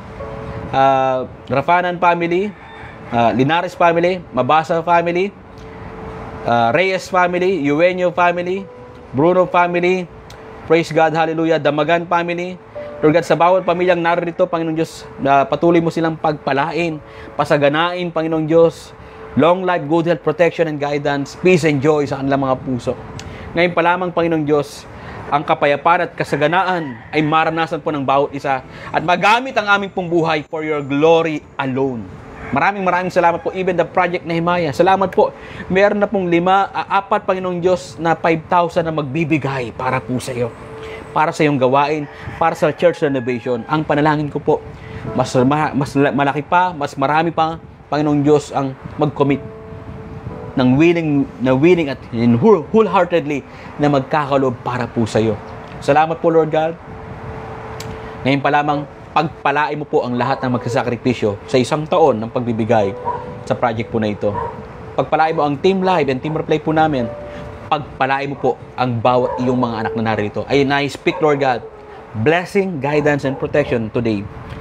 Uh, Rafanan family, uh, Linares family, Mabasa family, uh, Reyes family, Eugenio family, Bruno family, praise God, hallelujah, Damagan family. Lord God, sa bawat pamilyang narito, Panginoong Diyos, na patuloy mo silang pagpalain, pasaganain, Panginoong Diyos, long life, good health, protection and guidance, peace and joy sa kanilang mga puso. Ngayon pa lamang, Panginoong Diyos, ang kapayapaan at kasaganaan ay maranasan po ng bawat isa at magamit ang aming pong buhay for your glory alone. Maraming maraming salamat po. Even the Project Nehemiah, salamat po. Meron na pong lima, uh, apat, Panginoong Diyos, na five thousand na magbibigay para po sa iyo. Para sa iyong gawain, para sa church renovation. Ang panalangin ko po, mas, mas malaki pa, mas marami pa, Panginoong Diyos, ang mag-commit ng willing, na willing at wholeheartedly na magkakaloob para po sa iyo. Salamat po, Lord God. Ngayon pa lamang, pagpalain mo po ang lahat ng magsasakripisyo sa isang taon ng pagbibigay sa project po na ito. Pagpalain mo ang Team Live and Team Replay po namin. Pagpalain mo po ang bawat iyong mga anak na narito. Ayun, I speak, Lord God, blessing, guidance, and protection today.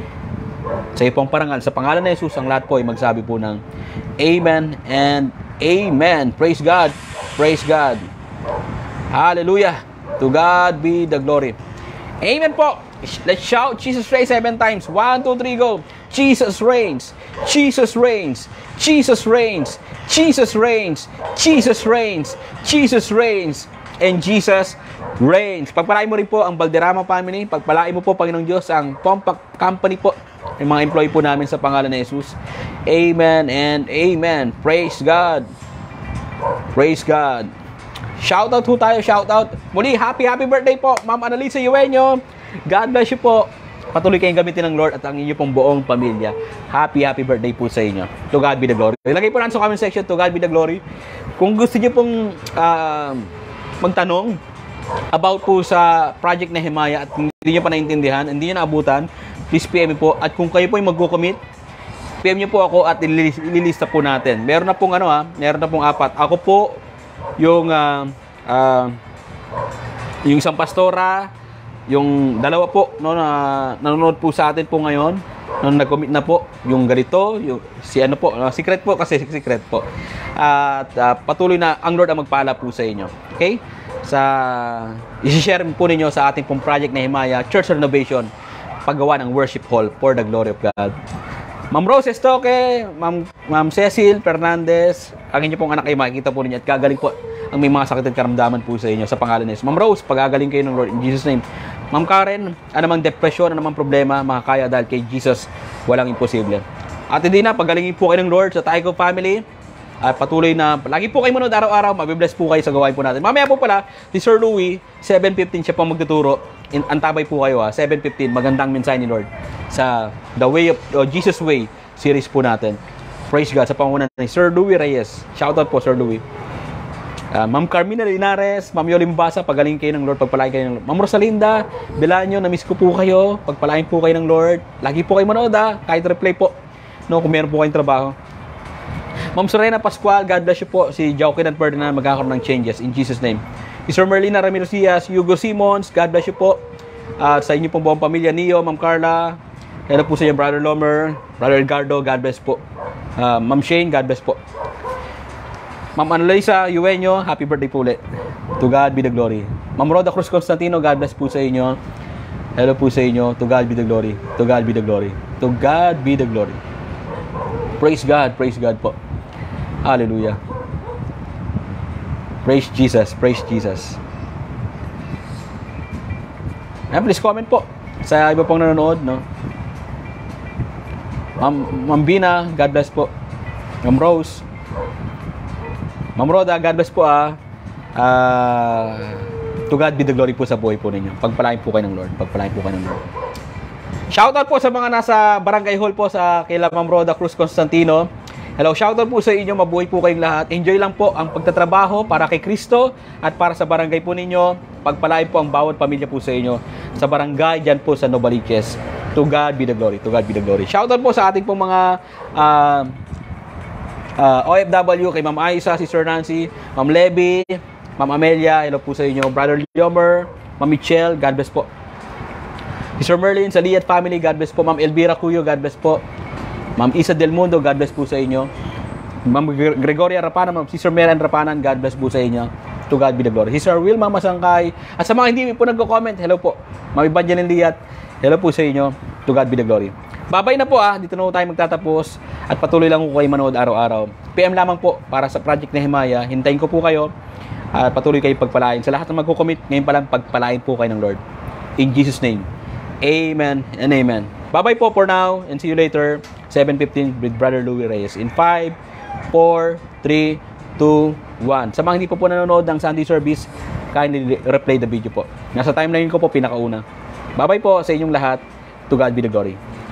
Sa iyo pong parangal, sa pangalan ng Jesus, ang lahat po ay magsabi po ng Amen and Amen. Praise God. Praise God. Hallelujah. To God be the glory. Amen po. Let's shout Jesus reigns seven times. One, two, three, go. Jesus reigns. Jesus reigns. Jesus reigns. Jesus reigns. Jesus reigns. Jesus reigns. and Jesus reigns. Pagpalain mo rin po ang Balderrama family. Pagpalain mo po, Panginoong Diyos, ang Pompak Company po, yung mga employee po namin sa pangalan ni Jesus. Amen and amen. Praise God. Praise God. Shoutout po tayo, shoutout. Muli, happy, happy birthday po, Ma'am Annalisa Eugenio. God bless you po. Patuloy kayong gamitin ng Lord at ang inyo pong buong pamilya. Happy, happy birthday po sa inyo. To God be the glory. Ilagay po natin sa comment section, to God be the glory. Kung gusto niyo pong uh, magtanong about po sa Project Nehemiah at hindi niyo pa naintindihan, hindi niyo naabutan, please P M po. At kung kayo po yung magko-commit, P M niyo po ako at ililista po natin. Meron na pong ano ha, meron na pong apat. Ako po yung uh, uh, yung isang pastora, yung dalawa po no, na nanonood po sa atin po ngayon, nung nag-commit na po, yung ganito, yung si ano po, uh, secret po kasi secret po. At uh, patuloy na ang Lord ang magpala po sa inyo. Okay? Sa i-share po ninyo sa ating pong Project Nehemiah Church Renovation, paggawa ng worship hall for the glory of God. Ma'am Rose Estoque, Ma'am, Ma'am Cecil Fernandez, ang inyo pong anak ay makikita po ninyo at gagaling po ang may mga sakit at karamdaman po sa inyo sa pangalan ni Jesus. Ma'am Rose, pagagaling kayo ng Lord in Jesus' name. Ma'am Karen, anumang depression, anumang problema, makakaya dahil kay Jesus, walang imposible. At hindi na, pagalingin po kayo ng Lord sa Taiko family. At patuloy na, lagi po kayo manood araw-araw, mabibless po kayo sa gawain po natin. Mamaya po pala, si Sir Louie, seven fifteen siya pang magtuturo. In, antabay po kayo ha, seven fifteen, magandang mensahe ni Lord sa The Way of, uh, Jesus Way series po natin. Praise God sa pangunan ni Sir Louie Reyes. Shoutout po Sir Louie. Uh, Ma'am Carmina Linares, Ma'am Yolimbasa, pagaling kayo ng Lord, pagpalain kayo ng Lord. Ma'am Rosalinda, Belanyo, na-miss ko po kayo, pagpalain po kayo ng Lord. Lagi po kayo manood ha, kahit replay po, no, kung meron po kayong trabaho. Ma'am Sorena Pascual, God bless you po. Si Joaquin and Ferdinand, magkakaroon ng changes in Jesus' name. Si Sir Merlina Ramiro Cias, Hugo Simons, God bless you po. Uh, sa inyo pong buong pamilya, Neo, Ma'am Carla, hello po sa inyo, Brother Lomer, Brother Edgardo, God bless po. Uh, Ma'am Shane, God bless po. Ma'am Annalisa Eugenio, happy birthday po ulit. To God be the glory. Ma'am Roda Cruz Constantino, God bless po sa inyo. Hello po sa inyo. To God be the glory. To God be the glory. To God be the glory. Praise God. Praise God po. Hallelujah. Praise Jesus. Praise Jesus. And please comment po sa iba pong nanonood, no? Ma'am, Ma'am Bina, God bless po. Ma'am Rose, Ma'am Roda, God bless po ah. Uh, to God be the glory po sa buhay po ninyo. Pagpalain po kayo ng Lord. Pagpalain po kayo ng Lord. Shoutout po sa mga nasa Barangay Hall po sa kila Ma'am Roda Cruz Constantino. Hello, shoutout po sa inyo. Mabuhay po kayong lahat. Enjoy lang po ang pagtatrabaho para kay Kristo at para sa barangay po ninyo. Pagpalain po ang bawat pamilya po sa inyo sa barangay dyan po sa Novaliches. To God be the glory. To God be the glory. Shoutout po sa ating pong mga uh, Uh, O F W, kay Ma'am Aisa, si Sir Nancy, Ma'am Levy, Ma'am Amelia, hello po sa inyo, Brother Leomer, Ma'am Michelle, God bless po. Si Sir Merlin, sa Liat family, God bless po. Ma'am Elvira Cuyo, God bless po. Ma'am Isa Del Mundo, God bless po sa inyo. Ma'am Gregoria Rapanan, Ma'am Sister Meran Rapanan, God bless po sa inyo. To God be the glory. Si Sir Wilma Masangkay, at sa mga hindi po nagko-comment, hello po. Ma'am Evangeline Liat, hello po sa inyo. To God be the glory. Babay na po ah, dito na po tayo magtatapos at patuloy lang po kayo manood araw-araw. P M lamang po para sa Project Nehemiah. Hintayin ko po kayo at patuloy kayo pagpalain. Sa lahat ng magko-commit, ngayon pa lang pagpalain po kayo ng Lord. In Jesus' name, amen and amen. Babay po for now and see you later, seven fifteen with Brother Louie Reyes. In five, four, three, two, one. Sa mga hindi po po nanonood ng Sunday service, kindly replay the video po. Nasa timeline ko po pinakauna. Babay po sa inyong lahat. To God be the glory.